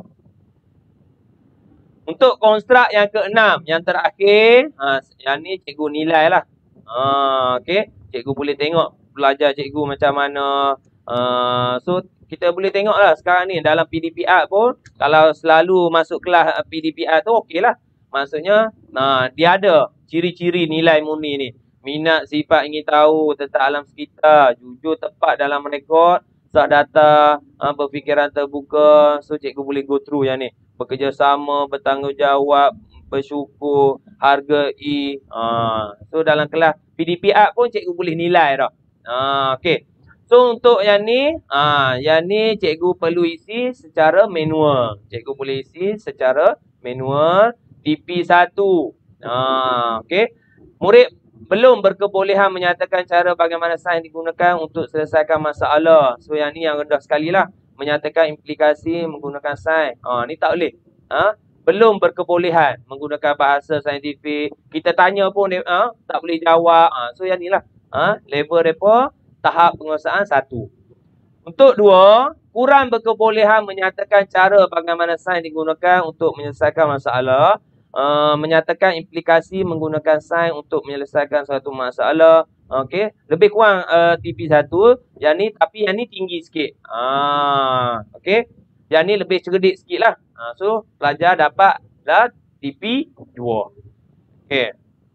Speaker 1: Untuk konstruk yang ke-6, yang terakhir, yang ni cikgu nilai lah. Okey, cikgu boleh tengok pelajar cikgu macam mana. So, kita boleh tengok lah sekarang ni dalam PDPR pun, kalau selalu masuk kelas PDPR tu okey lah. Maksudnya, dia ada ciri-ciri nilai murni ni. minat, sifat, ingin tahu tentang alam sekitar, jujur, tepat dalam rekod, sah data, berfikiran terbuka. So cikgu boleh go through yang ni. Bekerjasama, bertanggungjawab, bersyukur, hargai. So dalam kelas PDP Art pun cikgu boleh nilai dah. Okey. So untuk yang ni cikgu perlu isi secara manual. Cikgu boleh isi secara manual TP1. Okey. Murid belum berkebolehan menyatakan cara bagaimana sains digunakan untuk selesaikan masalah. So yang ni yang rendah sekali lah. Menyatakan implikasi menggunakan sains. Ni tak boleh. Belum berkebolehan menggunakan bahasa saintifik. Kita tanya pun tak boleh jawab. So yang ni lah. Level mereka tahap penguasaan 1. Untuk 2, kurang berkebolehan menyatakan cara bagaimana sains digunakan untuk menyelesaikan masalah. Menyatakan implikasi menggunakan sains untuk menyelesaikan suatu masalah. Okey, lebih kurang TP1. Yang ni, tapi yang ni tinggi sikit. Okey, yang ni lebih cerdik sikit lah. So pelajar dapatlah TP2. Okey,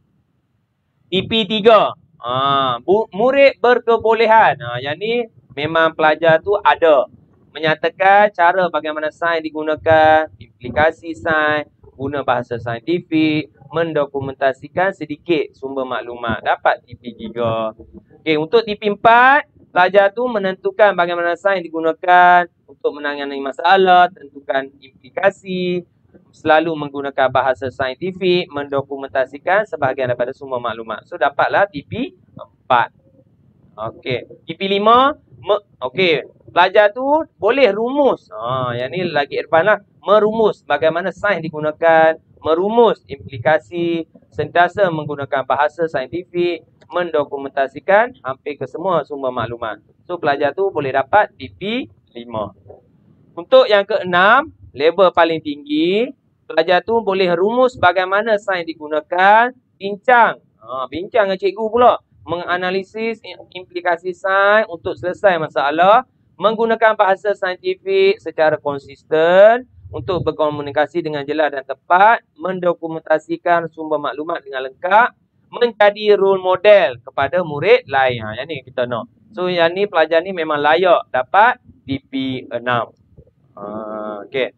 Speaker 1: TP3. Murid berkebolehan. Yang ni memang pelajar tu ada menyatakan cara bagaimana sains digunakan, implikasi sains, guna bahasa saintifik, mendokumentasikan sedikit sumber maklumat. Dapat TP3. Okey, untuk TP4, pelajar tu menentukan bagaimana sains digunakan untuk menangani masalah, tentukan implikasi, selalu menggunakan bahasa saintifik, mendokumentasikan sebahagian daripada sumber maklumat. So dapatlah TP4. Okey, TP5, okey, pelajar tu boleh rumus. Yang ni lagi advance lah. Merumus bagaimana sains digunakan, merumus implikasi, sentiasa menggunakan bahasa saintifik, mendokumentasikan hampir ke semua sumber maklumat. So pelajar tu boleh dapat TP5. Untuk yang ke-6, level paling tinggi, pelajar tu boleh rumus bagaimana sains digunakan, bincang. Bincang dengan cikgu pula. Menganalisis implikasi sains untuk selesai masalah, menggunakan bahasa saintifik secara konsisten untuk berkomunikasi dengan jelas dan tepat, mendokumentasikan sumber maklumat dengan lengkap, menjadi role model kepada murid lain. Yang ni kita nak. So yang ni pelajar ni memang layak dapat TP6. Okey.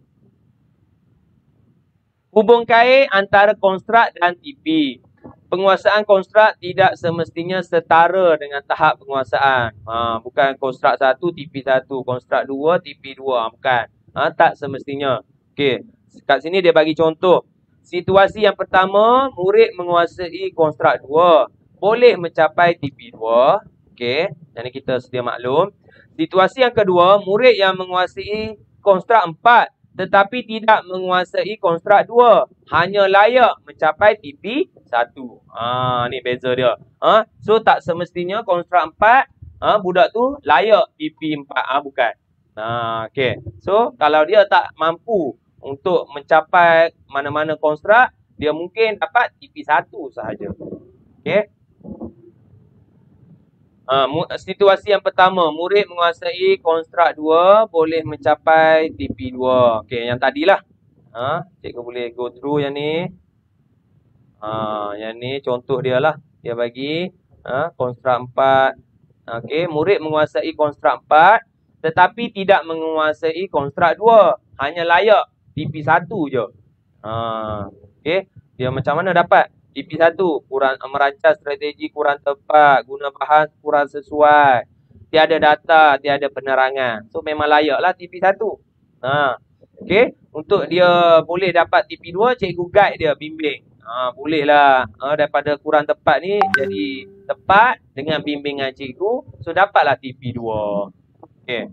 Speaker 1: Hubung kait antara konstruk dan TP. Penguasaan konstruk tidak semestinya setara dengan tahap penguasaan. Bukan konstruk 1 TP1, konstruk 2 TP2, bukan. Tak semestinya. Okey. Kat sini dia bagi contoh. Situasi yang pertama, murid menguasai konstruk 2, boleh mencapai TP2. Okey. Yang ni kita sedia maklum. Situasi yang kedua, murid yang menguasai konstruk 4 tetapi tidak menguasai konstruk 2, hanya layak mencapai TP1. Ni beza dia. So tak semestinya konstruk 4 budak tu layak TP4. Bukan. Okey. So kalau dia tak mampu untuk mencapai mana-mana konstruk, dia mungkin dapat TP1 sahaja. Okey. Situasi yang pertama, murid menguasai konstruk 2 boleh mencapai TP2. Okey, yang tadilah. Cikgu boleh go through yang ni. Yang ni contoh dia lah. Dia bagi konstruk 4. Okey, murid menguasai konstruk 4 tetapi tidak menguasai konstruk 2, hanya layak TP1 je. Okey, dia macam mana dapat? TP1, kurang merancang strategi kurang tepat, guna bahan kurang sesuai, tiada data, tiada penerangan. So memang layaklah TP1. Okey, untuk dia boleh dapat TP2, cikgu guide dia, bimbing. Bolehlah daripada kurang tepat ni jadi tepat dengan bimbingan cikgu, so dapatlah TP2. Okey.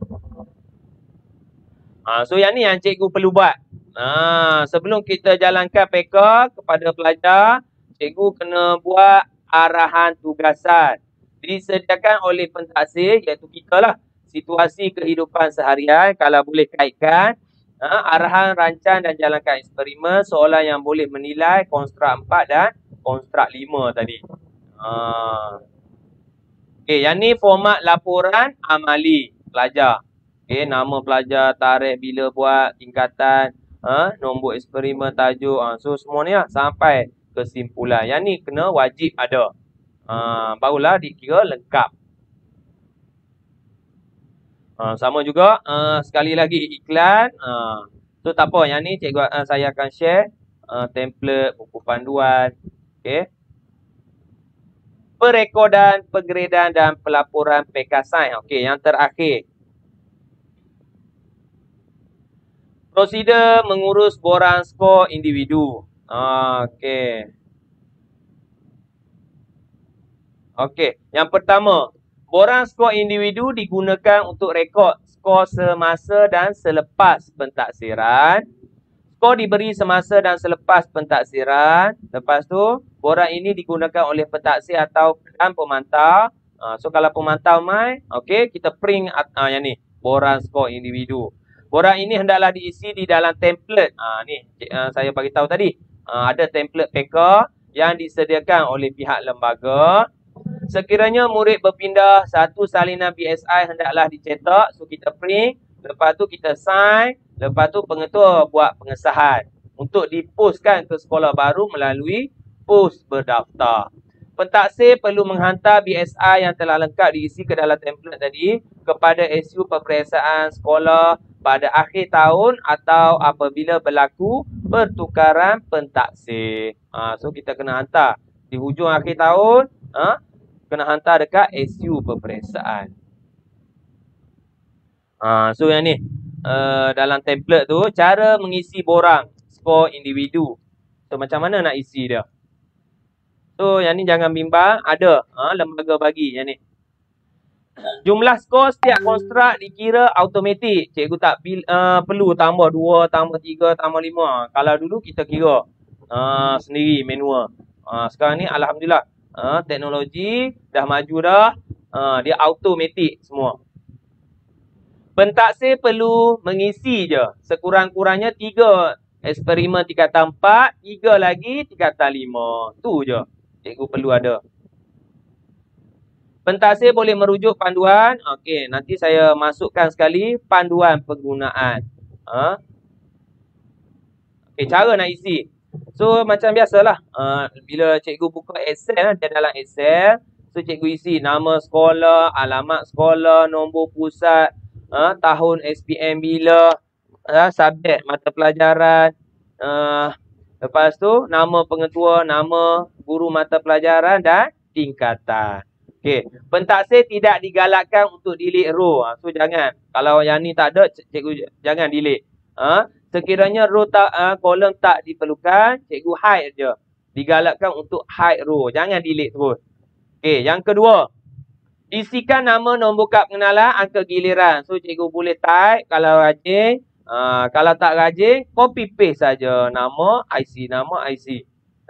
Speaker 1: So yang ni yang cikgu perlu buat. Sebelum kita jalankan PK kepada pelajar, cikgu kena buat arahan tugasan. Disediakan oleh pentaksir, iaitu kita lah. Situasi kehidupan seharian, kalau boleh kaitkan. Arahan rancang dan jalankan eksperimen, soalan yang boleh menilai konstruk 4 dan konstruk 5 tadi. Okey, yang ni format laporan amali pelajar. Okey, nama pelajar, tarikh bila buat, tingkatan, nombor eksperimen, tajuk. So semua ni lah sampai kesimpulan. Yang ni kena wajib ada. Barulah dikira lengkap. Sama juga sekali lagi iklan. So tak apa, yang ni cikgu saya akan share template, buku panduan. Okey. Perekodan, penggredan dan pelaporan PKSains. Okey, yang terakhir. Prosedur mengurus borang skor individu. Okey. Okey, yang pertama, borang skor individu digunakan untuk rekod skor semasa dan selepas pentaksiran. Skor diberi semasa dan selepas pentaksiran. Lepas tu, borang ini digunakan oleh pentaksir atau dan pemantau. So, kalau pemantau mai, okey, kita print yang ni, borang skor individu. Borang ini hendaklah diisi di dalam template. Ni, saya bagi tahu tadi. Ada template packer yang disediakan oleh pihak lembaga. Sekiranya murid berpindah satu salinan BSI hendaklah dicetak. So, kita print. Lepas tu kita sign. Lepas tu pengetua buat pengesahan untuk dipostkan ke sekolah baru melalui pos berdaftar. Pentaksir perlu menghantar BSI yang telah lengkap diisi ke dalam template tadi kepada SU peperiksaan sekolah pada akhir tahun atau apabila berlaku pertukaran pentaksir. So kita kena hantar di hujung akhir tahun, kena hantar dekat SU peperiksaan. So yang ni dalam template tu cara mengisi borang skor individu. So macam mana nak isi dia? So yang ni jangan bimbang, ada lembaga bagi yang ni. Jumlah skor setiap konstruk dikira automatik. Cikgu tak perlu tambah 2, tambah 3, tambah 5. Kalau dulu kita kira sendiri manual. Sekarang ni alhamdulillah teknologi dah maju dah. Dia automatik semua. Pentaksir perlu mengisi je sekurang-kurangnya 3 eksperimen tingkatan 4, 3 lagi tingkatan 5. Tu je cikgu perlu ada. Pentaksir boleh merujuk panduan. Okey, nanti saya masukkan sekali panduan penggunaan. Okey, cara nak isi. So macam biasalah. Bila cikgu buka Excel, dia dalam Excel, so cikgu isi nama sekolah, alamat sekolah, nombor pusat, tahun SPM bila, subjek mata pelajaran, lepas tu nama pengetua, nama guru mata pelajaran dan tingkatan. Okey, pentaksir tidak digalakkan untuk delete row. So jangan, kalau yang ni tak ada, cikgu jangan delete. Sekiranya row tak, kolom tak diperlukan, cikgu hide je. Digalakkan untuk hide row, jangan delete terus. Okey, yang kedua, isikan nama, nombor kad pengenalan, angka giliran. So, cikgu boleh type kalau rajin. Kalau tak rajin, copy paste saja nama, IC.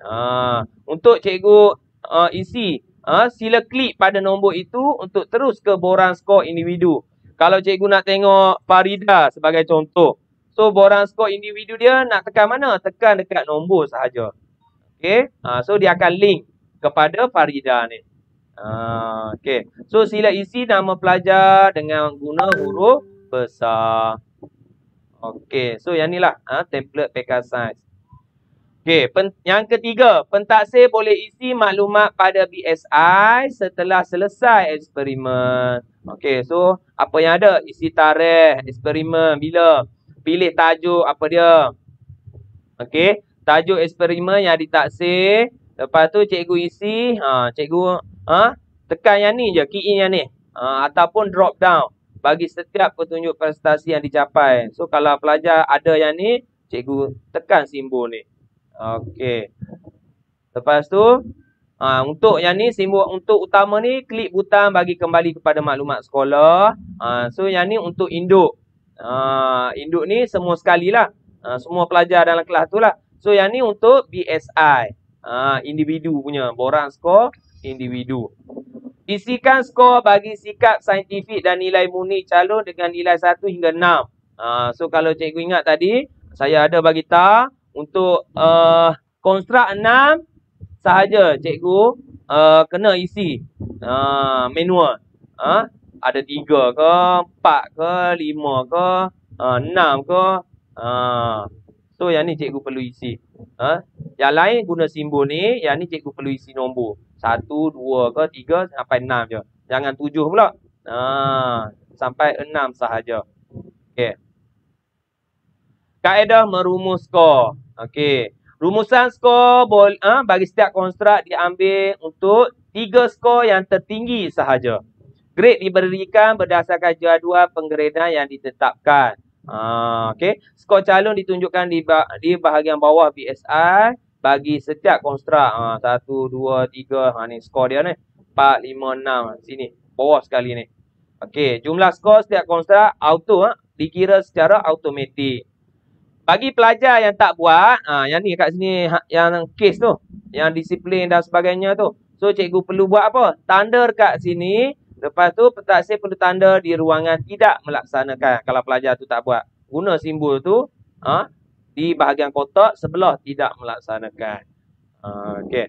Speaker 1: Untuk cikgu isi, sila klik pada nombor itu untuk terus ke borang skor individu. Kalau cikgu nak tengok Farida sebagai contoh. So, borang skor individu dia nak tekan mana? Tekan dekat nombor sahaja. Okay. So, dia akan link kepada Farida ni. Okay. So sila isi nama pelajar dengan guna huruf besar. Okay. So yang ni lah template PKSains. Okay. Yang ketiga, pentaksir boleh isi maklumat pada BSI setelah selesai eksperimen. Okay. So apa yang ada? Isi tarikh eksperimen bila. Pilih tajuk apa dia. Okay. Tajuk eksperimen yang ditaksir. Lepas tu cikgu isi. Cikgu tekan yang ni je, key in yang ni. Ataupun drop down bagi setiap petunjuk prestasi yang dicapai. So kalau pelajar ada yang ni, cikgu tekan simbol ni. Okey. Lepas tu untuk yang ni, simbol untuk utama ni, klik butang bagi kembali kepada maklumat sekolah. So yang ni untuk induk. Induk ni semua sekali lah. Semua pelajar dalam kelas tu lah. So yang ni untuk BSI. Individu punya, borang skor individu. Isikan skor bagi sikap saintifik dan nilai murni calon dengan nilai 1 hingga 6. So kalau cikgu ingat tadi, saya ada bagi tahu untuk konstruk 6 sahaja cikgu kena isi manual. Ada 3 ke, 4 ke, 5 ke, 6 ke. So yang ni cikgu perlu isi. Yang lain guna simbol ni, yang ni cikgu perlu isi nombor. 1, 2 ke 3 sampai 6 je. Jangan 7 pula. Sampai 6 sahaja. Okey. Kaedah merumus skor. Okey. Rumusan skor bagi setiap konstruk diambil untuk 3 skor yang tertinggi sahaja. Grade diberikan berdasarkan jadual penggradean yang ditetapkan. Okey. Skor calon ditunjukkan di bahagian bawah BSI bagi setiap konstruk. 1, 2, 3. Ni skor dia ni. 4, 5, 6. Sini. Bawah sekali ni. Okey. Jumlah skor setiap konstruk auto dikira secara automatik. Bagi pelajar yang tak buat, yang ni kat sini, yang kes tu, yang disiplin dan sebagainya tu. So, cikgu perlu buat apa? Tanda kat sini. Lepas tu, pentaksir perlu tanda di ruangan tidak melaksanakan. Kalau pelajar tu tak buat. Guna simbol tu di bahagian kotak sebelah tidak melaksanakan. Okey.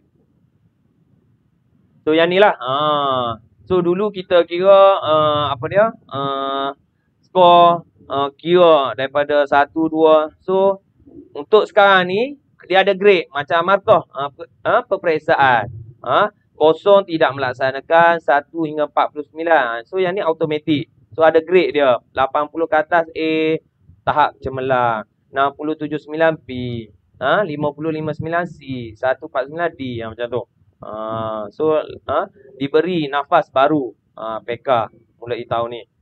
Speaker 1: So, yang ni lah. So, dulu kita kira, skor kira daripada 1, 2. So, untuk sekarang ni, dia ada grade macam markah peperiksaan. 0 tidak melaksanakan, 1 hingga 49. So, yang ni automatik. So, ada grade dia. 80 ke atas A, tahap cemerlang. 60, 79 B. 50, 59 C. 149 D. Macam tu. So, diberi nafas baru PK mulai tahun ni.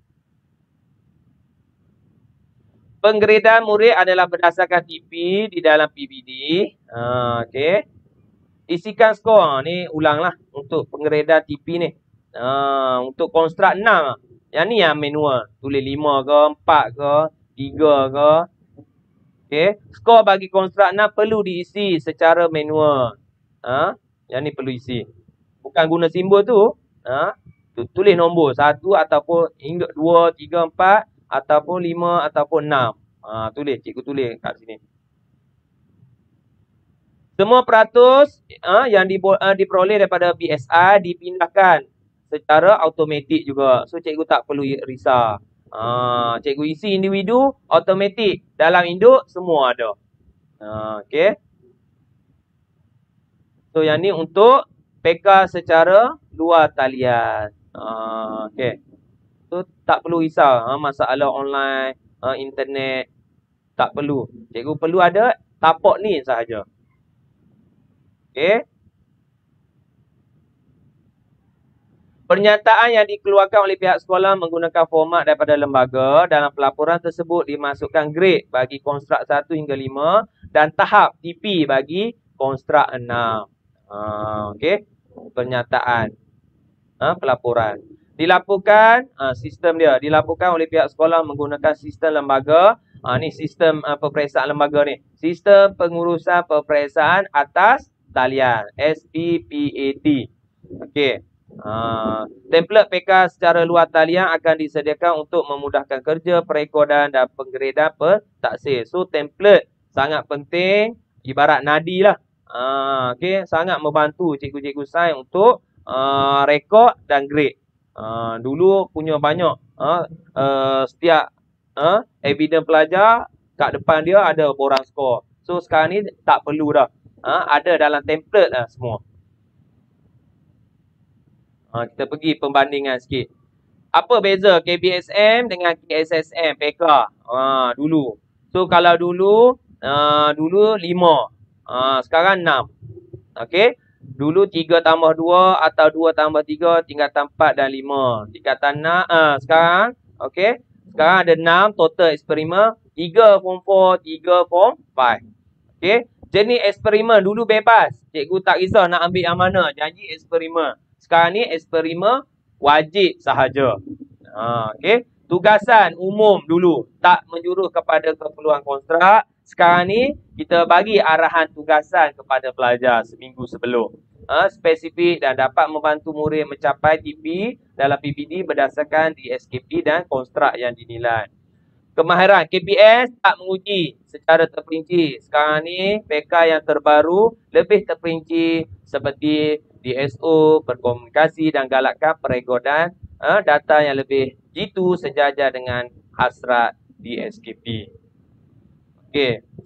Speaker 1: Penggradean murid adalah berdasarkan TP di dalam PBD. Okey. Isikan skor. Ni ulanglah untuk penggradean TP ni. Untuk konstruk 6. Yang ni yang manual. Tulis 5 ke, 4 ke, 3 ke. Okey. Skor bagi konstruk 6 perlu diisi secara manual. Yang ni perlu isi. Bukan guna simbol tu. Tulis nombor 1 ataupun hingga 2, 3, 4. Ataupun 5 ataupun 6. Tulis. Cikgu tulis kat sini. Semua peratus yang diperoleh daripada BSI dipindahkan secara automatik juga. So, cikgu tak perlu risau. Cikgu isi individu automatik. Dalam induk semua ada. Okey. So, yang ni untuk PK secara luar talian. Okey. So, tak perlu risau masalah online, internet. Tak perlu. Cikgu perlu ada tapak ni sahaja. Okey. Pernyataan yang dikeluarkan oleh pihak sekolah menggunakan format daripada lembaga. Dalam pelaporan tersebut dimasukkan grade bagi konstruk 1 hingga 5 dan tahap TP bagi konstruk 6. Okey. Pernyataan. Pelaporan. Dilaporkan, sistem dia. Dilaporkan oleh pihak sekolah menggunakan sistem lembaga. Ni sistem peperiksaan lembaga ni. Sistem pengurusan peperiksaan atas talian. SPPAT. Okey. Template PK secara luar talian akan disediakan untuk memudahkan kerja perekodan dan penggradean pentaksir. So, template sangat penting. Ibarat nadi lah. Okey. Sangat membantu cikgu-cikgu sains untuk rekod dan grade. Dulu punya banyak setiap evidence pelajar kat depan dia ada borang skor. So, sekarang ni tak perlu dah. Ada dalam template lah semua. Kita pergi pembandingan sikit. Apa beza KBSM dengan KSSM PK dulu? So, kalau dulu 5. Sekarang 6. Okey. Dulu 3 tambah 2 atau 2 tambah 3, tingkatan 4 dan 5. Tingkatan 6. Sekarang, okey. Sekarang ada 6 total eksperimen. 3 form 4, 3 form 5. Okey. Jenis eksperimen dulu bebas. Cikgu tak risau nak ambil yang mana. Janji eksperimen. Sekarang ni eksperimen wajib sahaja. Okey. Tugasan umum dulu. Tak menjurus kepada keperluan konstruk. Sekarang ni kita bagi arahan tugasan kepada pelajar seminggu sebelum. Spesifik dan dapat membantu murid mencapai TP dalam PPD berdasarkan DSKP dan konstruk yang dinilai. Kemahiran KPS tak menguji secara terperinci. Sekarang ni PK yang terbaru lebih terperinci seperti DSO, berkomunikasi dan galakkan perekodan data yang lebih jitu sejajar dengan hasrat DSKP. Okey.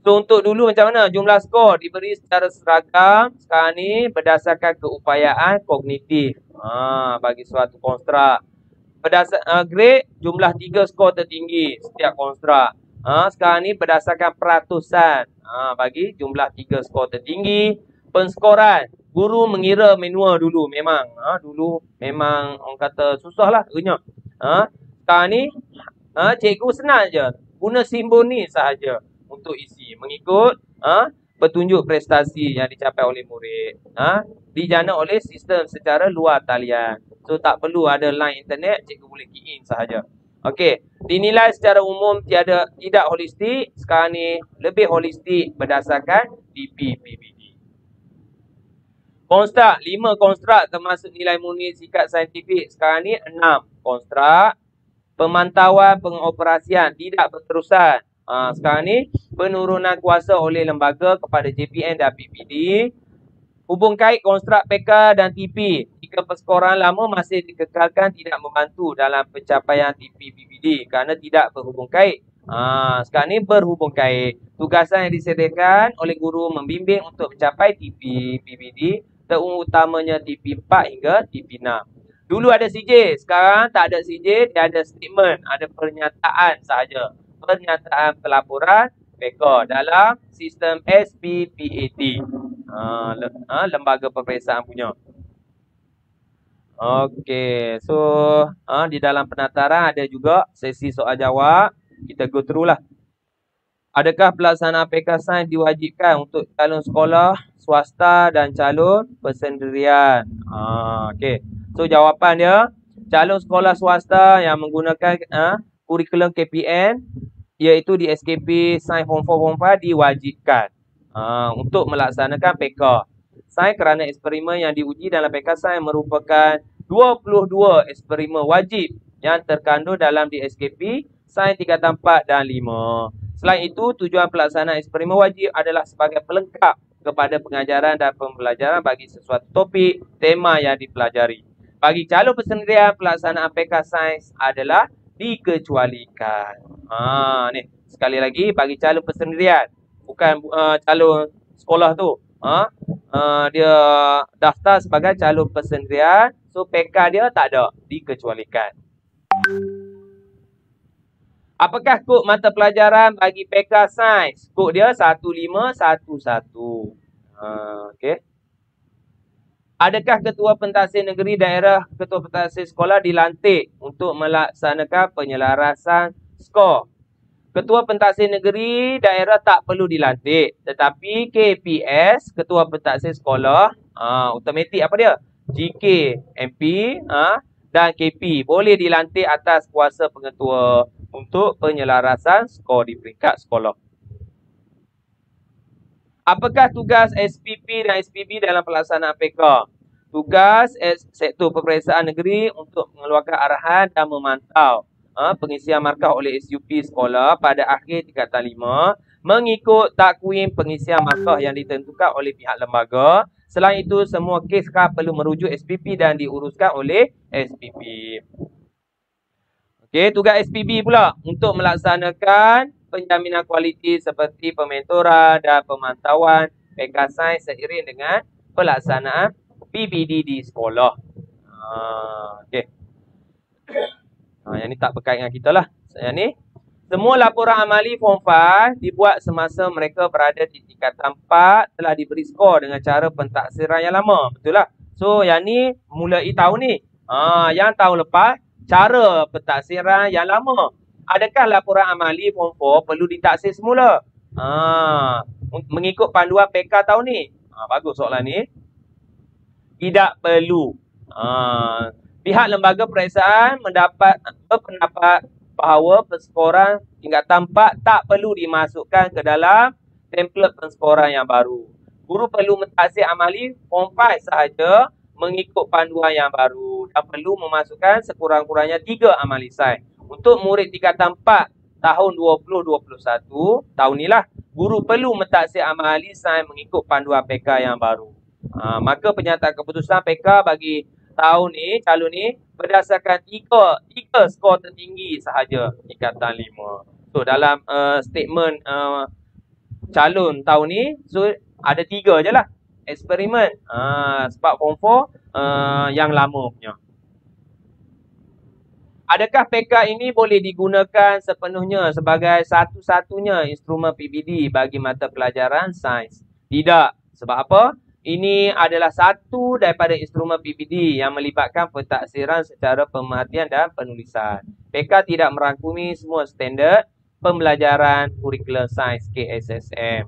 Speaker 1: So, untuk dulu macam mana? Jumlah skor diberi secara seragam. Sekarang ni berdasarkan keupayaan kognitif. Bagi suatu konstruk. Grade, jumlah 3 skor tertinggi setiap konstruk. Sekarang ni berdasarkan peratusan. Bagi jumlah 3 skor tertinggi. Penskoran. Guru mengira manual dulu. Memang. Dulu memang orang kata susah lah. Sekarang ni, cikgu senang je. Guna simbol ni sahaja untuk isi. Mengikut petunjuk prestasi yang dicapai oleh murid. Dijana oleh sistem secara luar talian. So, tak perlu ada line internet, cikgu boleh key in sahaja. Okey, dinilai secara umum tidak holistik. Sekarang ni lebih holistik berdasarkan DP-PBD. Konstruk, 5 konstruk termasuk nilai murni sikap saintifik. Sekarang ni 6 konstruk. Pemantauan pengoperasian tidak berterusan. Sekarang ni penurunan kuasa oleh lembaga kepada JPN dan PPD. Hubung kait konstruk PK dan TP. Jika perskoran lama masih dikekalkan tidak membantu dalam pencapaian TP PPD kerana tidak berhubung kait. Sekarang ni berhubung kait. Tugasan yang disediakan oleh guru membimbing untuk mencapai TP PPD, terutamanya TP 4 hingga TP 6. Dulu ada CJ, sekarang tak ada CJ, dia ada statement, ada pernyataan sahaja. Pernyataan pelaporan PK dalam sistem SPPAT. Lembaga peperiksaan punya. Okey, so di dalam penataran ada juga sesi soal jawab. Kita go through lah. Adakah pelaksanaan PK Sains diwajibkan untuk calon sekolah swasta dan calon persendirian? Okey. So jawapan dia, calon sekolah swasta yang menggunakan kurikulum KPN iaitu di SKP Sains Form 4 Form 5 diwajibkan untuk melaksanakan PK. Sains kerana eksperimen yang diuji dalam PK Sains merupakan 22 eksperimen wajib yang terkandung dalam di SKP Sains tingkatan 4 dan 5. Selain itu, tujuan pelaksanaan eksperimen wajib adalah sebagai pelengkap kepada pengajaran dan pembelajaran bagi sesuatu topik, tema yang dipelajari. Bagi calon persendirian, pelaksanaan PK Sains adalah dikecualikan. Ni, sekali lagi, bagi calon persendirian. Bukan calon sekolah tu. Dia daftar sebagai calon persendirian. So, PK dia tak ada. Dikecualikan. Apakah kod mata pelajaran bagi PK Sains? Kod dia 1511. Okey. Adakah Ketua Pentaksir Negeri Daerah Ketua Pentaksir Sekolah dilantik untuk melaksanakan penyelarasan skor? Ketua Pentaksir Negeri Daerah tak perlu dilantik. Tetapi KPS, Ketua Pentaksir Sekolah, automatik apa dia? GK, MP dan KP boleh dilantik atas kuasa pengetua untuk penyelarasan skor di peringkat sekolah. Apakah tugas SPP dan SPB dalam pelaksanaan PK? Tugas Sektor Peperiksaan Negeri untuk mengeluarkan arahan dan memantau pengisian markah oleh SUP sekolah pada akhir tingkatan 5 mengikut takwim pengisian markah yang ditentukan oleh pihak lembaga. Selain itu, semua kes perlu merujuk SPP dan diuruskan oleh SPP. Okey, tugas SPB pula untuk melaksanakan penjaminan kualiti seperti pementoran dan pemantauan PK Sains seiring dengan pelaksanaan PPD di sekolah. Okey. Yang ni tak berkait dengan kita lah. Yang ni, semua laporan amali Form 5 dibuat semasa mereka berada di tingkatan 4 telah diberi skor dengan cara pentaksiran yang lama. Betul lah. So, yang ni mulai tahun ni. Yang tahun lepas, cara pentaksiran yang lama. Adakah laporan amali Form 4 perlu ditaksir semula? Mengikut panduan PK tahun ni. Bagus soalan ni. Tidak perlu. Pihak lembaga periksaan mendapat berpendapat bahawa penskoran tingkatan 4 tak perlu dimasukkan ke dalam template penskoran yang baru. Guru perlu mentaksir amali Form 5 sahaja mengikut panduan yang baru dan perlu memasukkan sekurang-kurangnya 3 amali sains. Untuk murid tingkatan 4 tahun 2021, tahun inilah, guru perlu mentaksir amali sains mengikut panduan PK yang baru. Maka penyertaan keputusan PK bagi tahun ni, calon ni, berdasarkan 3 skor tertinggi sahaja tingkatan 5. So, dalam statement calon tahun ni. So ada 3 je lah eksperimen. Sebab form 4 yang lama punya. Adakah PK ini boleh digunakan sepenuhnya sebagai satu-satunya instrumen PBD bagi mata pelajaran sains? Tidak. Sebab apa? Ini adalah satu daripada instrumen PBD yang melibatkan pentaksiran secara pemerhatian dan penulisan. PK tidak merangkumi semua standard pembelajaran kurikulum sains KSSM.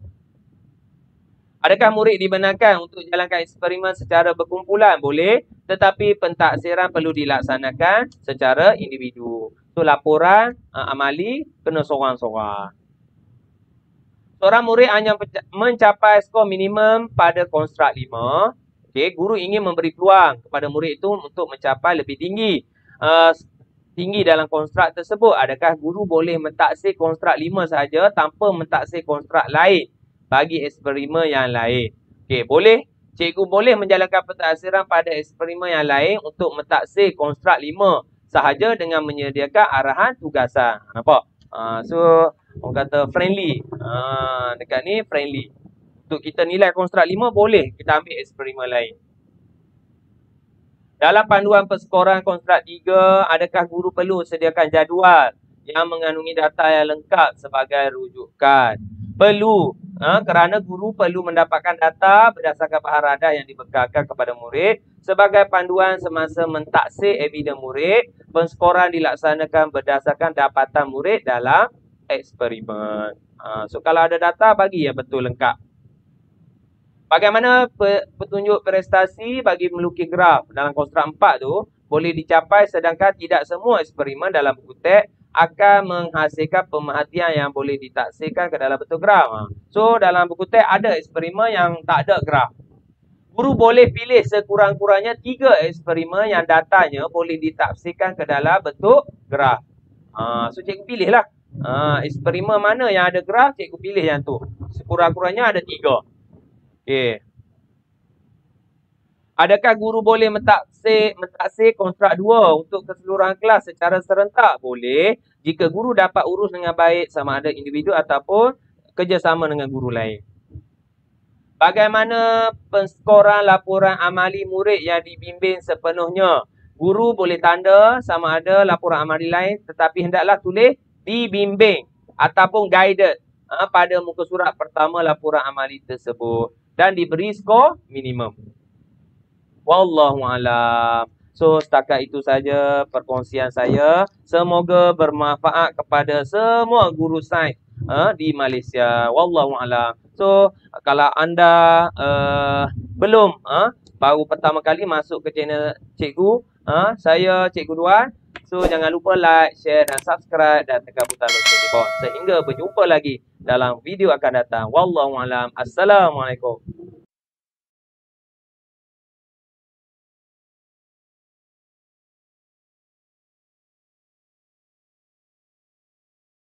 Speaker 1: Adakah murid dibenarkan untuk jalankan eksperimen secara berkumpulan? Boleh, tetapi pentaksiran perlu dilaksanakan secara individu. So, laporan amali kena sorang-sorang. Seorang murid hanya mencapai skor minimum pada konstruk 5. Okay, guru ingin memberi peluang kepada murid itu untuk mencapai lebih tinggi. Tinggi dalam konstruk tersebut. Adakah guru boleh mentaksir konstruk 5 sahaja tanpa mentaksir konstruk lain bagi eksperimen yang lain? Okey, boleh. Cikgu boleh menjalankan pentaksiran pada eksperimen yang lain untuk mentaksir konstruk 5 sahaja dengan menyediakan arahan tugasan. Nampak? So, orang kata friendly. Dekat ni friendly. Untuk kita nilai konstruk 5 boleh kita ambil eksperimen lain. Dalam panduan perskoran konstruk 3, adakah guru perlu sediakan jadual yang mengandungi data yang lengkap sebagai rujukan? Perlu. Kerana guru perlu mendapatkan data berdasarkan bahan radar yang dibekalkan kepada murid sebagai panduan semasa mentaksir evidens murid. Penskoran dilaksanakan berdasarkan dapatan murid dalam eksperimen. So kalau ada data, bagi yang betul lengkap. Bagaimana petunjuk prestasi bagi melukis graf dalam konstruk 4 tu boleh dicapai sedangkan tidak semua eksperimen dalam buku teks akan menghasilkan pemerhatian yang boleh ditaksirkan ke dalam bentuk graf. So dalam buku teks ada eksperimen yang tak ada graf. Guru boleh pilih sekurang-kurangnya 3 eksperimen yang datanya boleh ditafsirkan ke dalam bentuk graf. So cikgu pilihlah. Eksperimen mana yang ada graf, cikgu pilih yang tu. Sekurang-kurangnya ada 3. Okey. Adakah guru boleh mentaksir konstruk 2 untuk keseluruhan kelas secara serentak? Boleh. Jika guru dapat urus dengan baik sama ada individu ataupun kerjasama dengan guru lain. Bagaimana penskoran laporan amali murid yang dibimbing sepenuhnya? Guru boleh tanda sama ada laporan amali lain tetapi hendaklah tulis dibimbing ataupun guided pada muka surat pertama laporan amali tersebut dan diberi skor minimum. Wallahualam. So setakat itu saja perkongsian saya. Semoga bermanfaat kepada semua guru sains di Malaysia. Wallahualam. So kalau anda belum baru pertama kali masuk ke channel cikgu, saya Cikgu Duan. So jangan lupa like, share dan subscribe dan tekan butang lonceng di bawah. Sehingga berjumpa lagi dalam video akan datang. Wallahualam. Assalamualaikum.